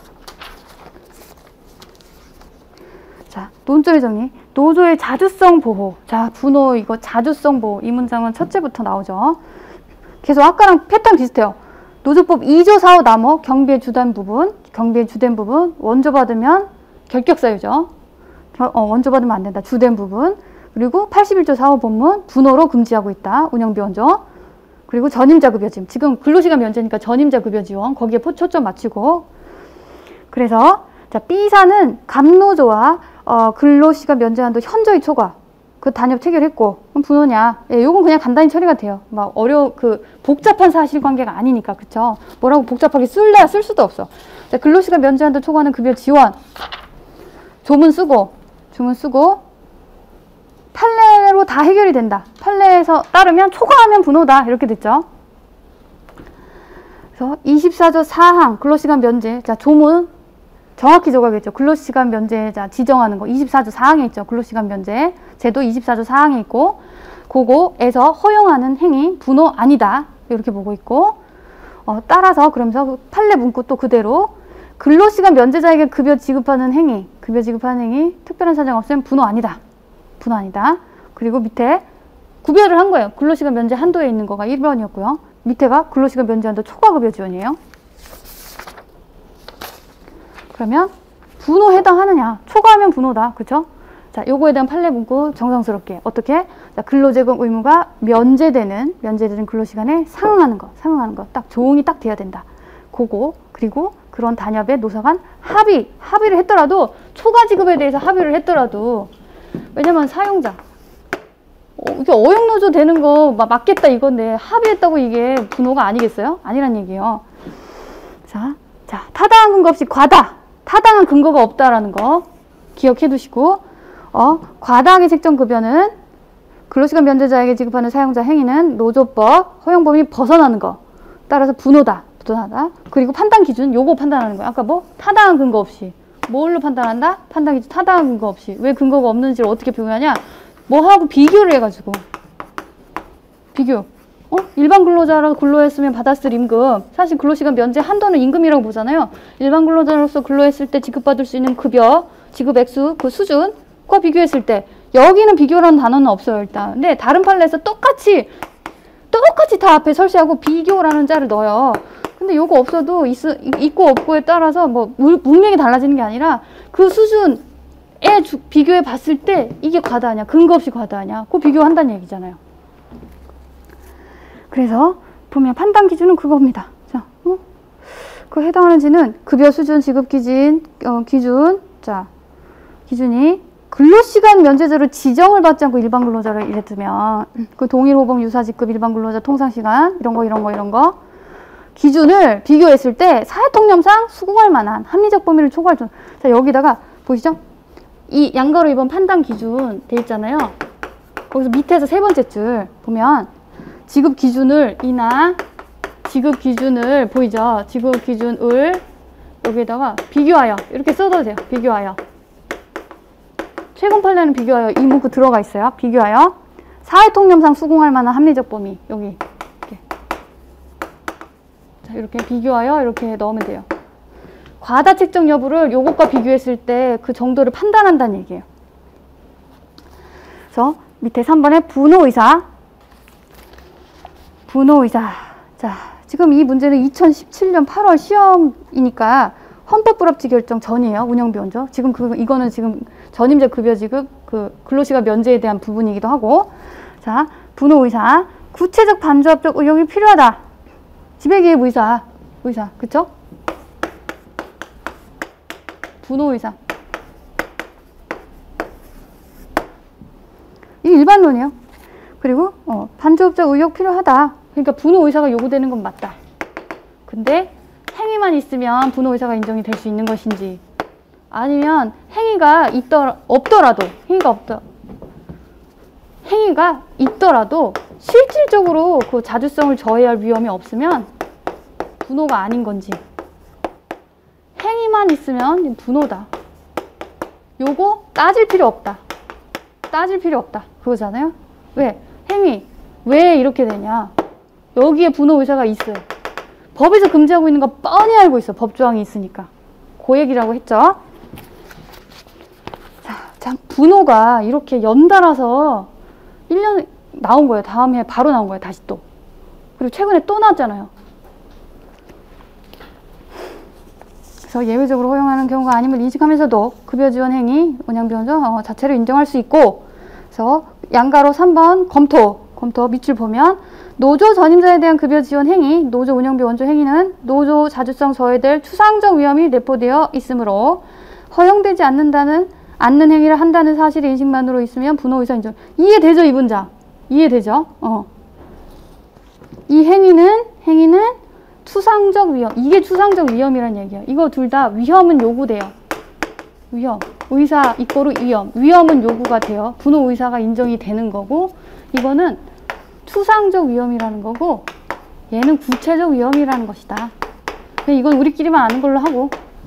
자, 논점의 정리. 노조의 자주성 보호. 자, 분호 이거 자주성 보호. 이 문장은 첫째부터 나오죠. 계속 아까랑 패턴 비슷해요. 노조법 2조 4호 남호 경비의 주된 부분, 원조 받으면 결격 사유죠. 원조 받으면 안 된다. 주된 부분. 그리고 81조 4호 본문 분호로 금지하고 있다. 운영비 원조. 그리고 전임자급여 지원. 지금 근로시간 면제니까 전임자급여 지원. 거기에 초점 맞추고. 그래서 자, B사는 갑노조와 근로시간 면제한도 현저히 초과. 그 단협 체결했고. 그럼 분호냐? 예, 요건 그냥 간단히 처리가 돼요. 막 복잡한 사실관계가 아니니까. 그쵸? 뭐라고 복잡하게 쓸 수도 없어. 자, 근로시간 면제한도 초과하는 급여 지원. 조문 쓰고 판례로 다 해결이 된다. 판례에서 따르면 초과하면 분호다. 이렇게 됐죠. 그래서 24조 4항 근로시간 면제. 자, 조문 정확히 적어야겠죠. 근로시간 면제자 지정하는 거 24조 4항에 있죠. 근로시간 면제 제도 24조 4항에 있고 그거에서 허용하는 행위 분호 아니다. 이렇게 보고 있고 따라서 그러면서 판례 문구 또 그대로 근로시간 면제자에게 급여 지급하는 행위 특별한 사정 없으면 분호 아니다. 그리고 밑에 구별을 한 거예요. 근로시간 면제 한도에 있는 거가 1번이었고요. 밑에가 근로시간 면제 한도 초과급여 지원이에요. 그러면 분호 해당하느냐? 초과하면 분호다. 그쵸? 자, 요거에 대한 판례 문구 정성스럽게 어떻게? 자, 근로제공 의무가 면제되는 근로시간에 상응하는 거 딱 조응이 딱 돼야 된다. 그거 그리고 그런 단협의 노사 간 합의를 했더라도 초과 지급에 대해서 합의를 했더라도 왜냐면 사용자 이게 어용노조 되는 거 맞겠다 이건데 합의했다고 이게 분호가 아니겠어요? 아니란 얘기예요. 자, 타당한 근거 없이 타당한 근거가 없다라는 거 기억해 두시고 과다하게 책정급여는 근로시간 면제자에게 지급하는 사용자 행위는 노조법 허용 범위 벗어나는 거 따라서 분호다. 그리고 판단 기준 요거 판단하는 거야. 아까 타당한 근거 없이 뭘로 판단한다? 판단 기준 타당한 근거 없이 왜 근거가 없는지를 어떻게 표현하냐? 뭐하고 비교를 해가지고 비교. 일반 근로자로 근로했으면 받았을 임금. 사실 근로시간 면제 한도는 임금이라고 보잖아요. 일반 근로자로서 근로했을 때 지급받을 수 있는 급여, 지급 액수, 그 수준과 비교했을 때 여기는 비교라는 단어는 없어요, 일단. 근데 다른 판례에서 똑같이 다 앞에 설치하고 비교라는 자를 넣어요. 근데 요거 없어도 있고 없고에 따라서 문맥이 달라지는 게 아니라 그 수준에 비교해 봤을 때 이게 과다하냐, 근거 없이 과다하냐, 그거 비교한다는 얘기잖아요. 그래서 보면 판단 기준은 그겁니다. 자, 그 해당하는지는 급여 수준, 지급 기준, 기준. 자, 기준이 근로시간 면제자로 지정을 받지 않고 일반 근로자를 이랬으면 그 동일 호봉 유사 직급 일반 근로자 통상시간 이런 거 기준을 비교했을 때 사회통념상 수긍할 만한 합리적 범위를 초과할 정. 자, 여기다가 보시죠. 이 양가로 2번 판단 기준 돼 있잖아요. 거기서 밑에서 세 번째 줄 보면 지급 기준을 이나 지급 기준을 보이죠? 지급 기준을 여기에다가 비교하여 이렇게 써도 돼요. 비교하여. 최근 판례는 비교하여 이 문구 들어가 있어요. 비교하여 사회통념상 수긍할 만한 합리적 범위 여기 이렇게. 자, 이렇게 비교하여 이렇게 넣으면 돼요. 과다 책정 여부를 요것과 비교했을 때 그 정도를 판단한다는 얘기예요. 그래서 밑에 3번에 분호의사. 자, 지금 이 문제는 2017년 8월 시험이니까 헌법불합치 결정 전이에요. 운영비원조. 지금 이거는 지금 전임자 급여 지급 그 근로시간 면제에 대한 부분이기도 하고. 자, 분호의사. 구체적 반조합적 의혹이 필요하다. 지배기획 의사. 그쵸? 분호의사. 이 일반론이에요. 그리고 반조합적 의혹 필요하다. 그러니까 분호의사가 요구되는 건 맞다. 근데 행위만 있으면 분호의사가 인정이 될 수 있는 것인지 아니면 행위가 있더라도 실질적으로 그 자주성을 저해할 위험이 없으면 분호가 아닌 건지 행위만 있으면 분호다. 요거 따질 필요 없다. 그거잖아요. 왜? 행위 왜 이렇게 되냐. 여기에 분호의사가 있어요. 법에서 금지하고 있는 거 뻔히 알고 있어. 법조항이 있으니까. 그 얘기라고 했죠. 자, 분호가 이렇게 연달아서 1년 나온 거예요. 다음 해 바로 나온 거예요. 다시 또. 그리고 최근에 또 나왔잖아요. 그래서 예외적으로 허용하는 경우가 아님을 인식하면서도 급여 지원 행위, 운영비원조 자체를 인정할 수 있고. 그래서 양가로 3번 검토 밑줄 보면 노조 전임자에 대한 급여 지원 행위, 노조 운영비 원조 행위는 노조 자주성 저해될 추상적 위험이 내포되어 있으므로 허용되지 않는 행위를 한다는 사실 인식만으로 있으면 분호의사 인정. 이해되죠, 이 문장? 이해되죠? 이 행위는 추상적 위험. 이게 추상적 위험이란 얘기야. 이거 둘 다 위험은 요구돼요. 위험. 의사 이꼬르 위험. 위험은 요구가 돼요. 분호의사가 인정이 되는 거고, 이거는 추상적 위험이라는 거고, 얘는 구체적 위험이라는 것이다. 이건 우리끼리만 아는 걸로 하고.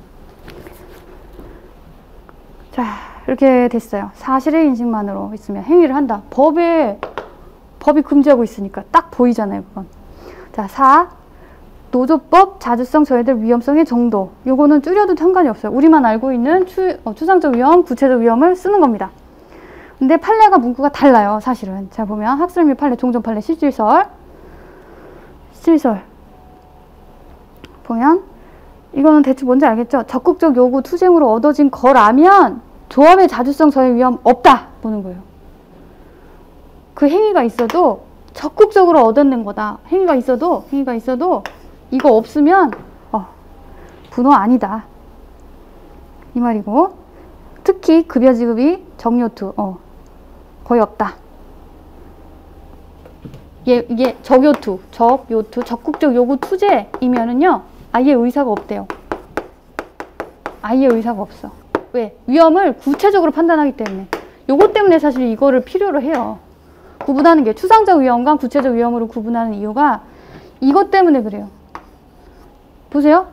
자, 이렇게 됐어요. 사실의 인식만으로 있으면 행위를 한다. 법이 금지하고 있으니까 딱 보이잖아요, 그건. 자, 4. 노조법 자주성 저해될 위험성의 정도. 요거는 줄여도 상관이 없어요. 우리만 알고 있는 추상적 위험, 구체적 위험을 쓰는 겁니다. 근데 판례가 문구가 달라요, 사실은. 자, 보면 학설 및 판례, 종전 판례, 실질설 보면 이거는 대충 뭔지 알겠죠? 적극적 요구 투쟁으로 얻어진 거라면 조합의 자주성 저해 위험 없다 보는 거예요. 그 행위가 있어도 적극적으로 얻어낸 거다. 행위가 있어도 이거 없으면 분호 아니다 이 말이고, 특히 급여 지급이 적요투 거의 없다. 이게 적요투, 적극적 요구 투쟁이면은요 아예 의사가 없대요. 아예 의사가 없어. 왜? 위험을 구체적으로 판단하기 때문에. 요것 때문에 사실 이거를 필요로 해요. 구분하는 게 추상적 위험과 구체적 위험으로 구분하는 이유가 이것 때문에 그래요. 보세요.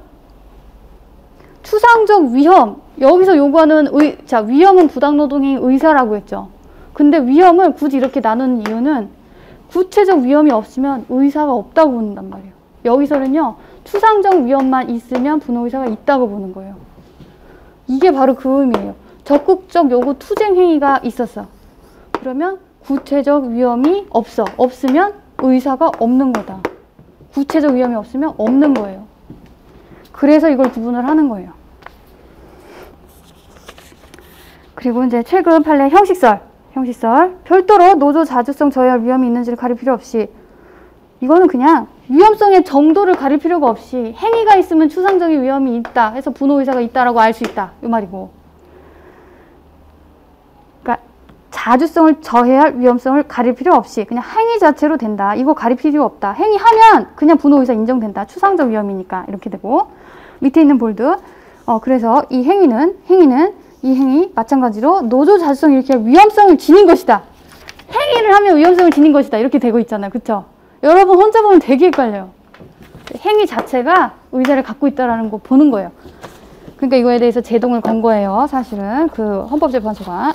추상적 위험, 여기서 요구하는 위험은 부당노동행위 의사라고 했죠. 근데 위험을 굳이 이렇게 나누는 이유는 구체적 위험이 없으면 의사가 없다고 보는단 말이에요. 여기서는요, 추상적 위험만 있으면 분호의사가 있다고 보는 거예요. 이게 바로 그 의미예요. 적극적 요구 투쟁 행위가 있었어. 그러면 구체적 위험이 없으면 의사가 없는 거다. 구체적 위험이 없으면 없는 거예요. 그래서 이걸 구분을 하는 거예요. 그리고 이제 최근 판례 형식설. 별도로 노조 자주성 저해할 위험이 있는지를 가릴 필요 없이, 이거는 그냥 위험성의 정도를 가릴 필요가 없이 행위가 있으면 추상적인 위험이 있다 해서 분호의사가 있다라고 알 수 있다 이 말이고, 그러니까 자주성을 저해할 위험성을 가릴 필요 없이 그냥 행위 자체로 된다, 이거 가릴 필요 없다, 행위하면 그냥 분호의사 인정된다, 추상적 위험이니까, 이렇게 되고, 밑에 있는 볼드, 그래서 이 행위는 이 행위 마찬가지로 노조 자주성을 일으킬 위험성을 지닌 것이다, 행위를 하면 위험성을 지닌 것이다, 이렇게 되고 있잖아요. 그쵸? 여러분 혼자 보면 되게 헷갈려요. 행위 자체가 의자를 갖고 있다라는 거 보는 거예요. 그러니까 이거에 대해서 제동을 건 거예요. 사실은 그 헌법재판소가.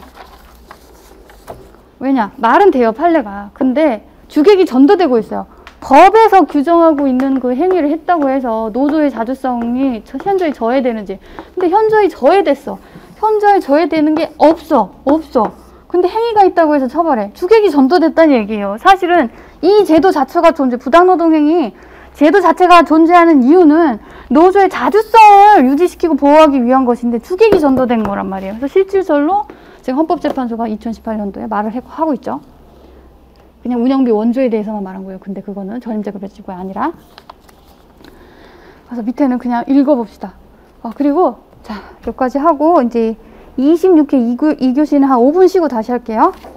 왜냐? 말은 돼요, 판례가. 근데 주객이 전도되고 있어요. 법에서 규정하고 있는 그 행위를 했다고 해서 노조의 자주성이 현저히 저해되는지. 근데 현저히 저해됐어. 현저히 저해되는 게 없어. 근데 행위가 있다고 해서 처벌해. 주객이 전도됐다는 얘기예요. 사실은 이 제도 자체가 부당노동행위 제도 자체가 존재하는 이유는 노조의 자주성을 유지시키고 보호하기 위한 것인데 주객이 전도된 거란 말이에요. 그래서 실질설로 지금 헌법재판소가 2018년도에 말을 하고 있죠. 그냥 운영비 원조에 대해서만 말한 거예요. 근데 그거는 전임자급여지구가 아니라. 그래서 밑에는 그냥 읽어봅시다. 그리고 자, 여기까지 하고 이제 26회 2교시는 한 5분 쉬고 다시 할게요.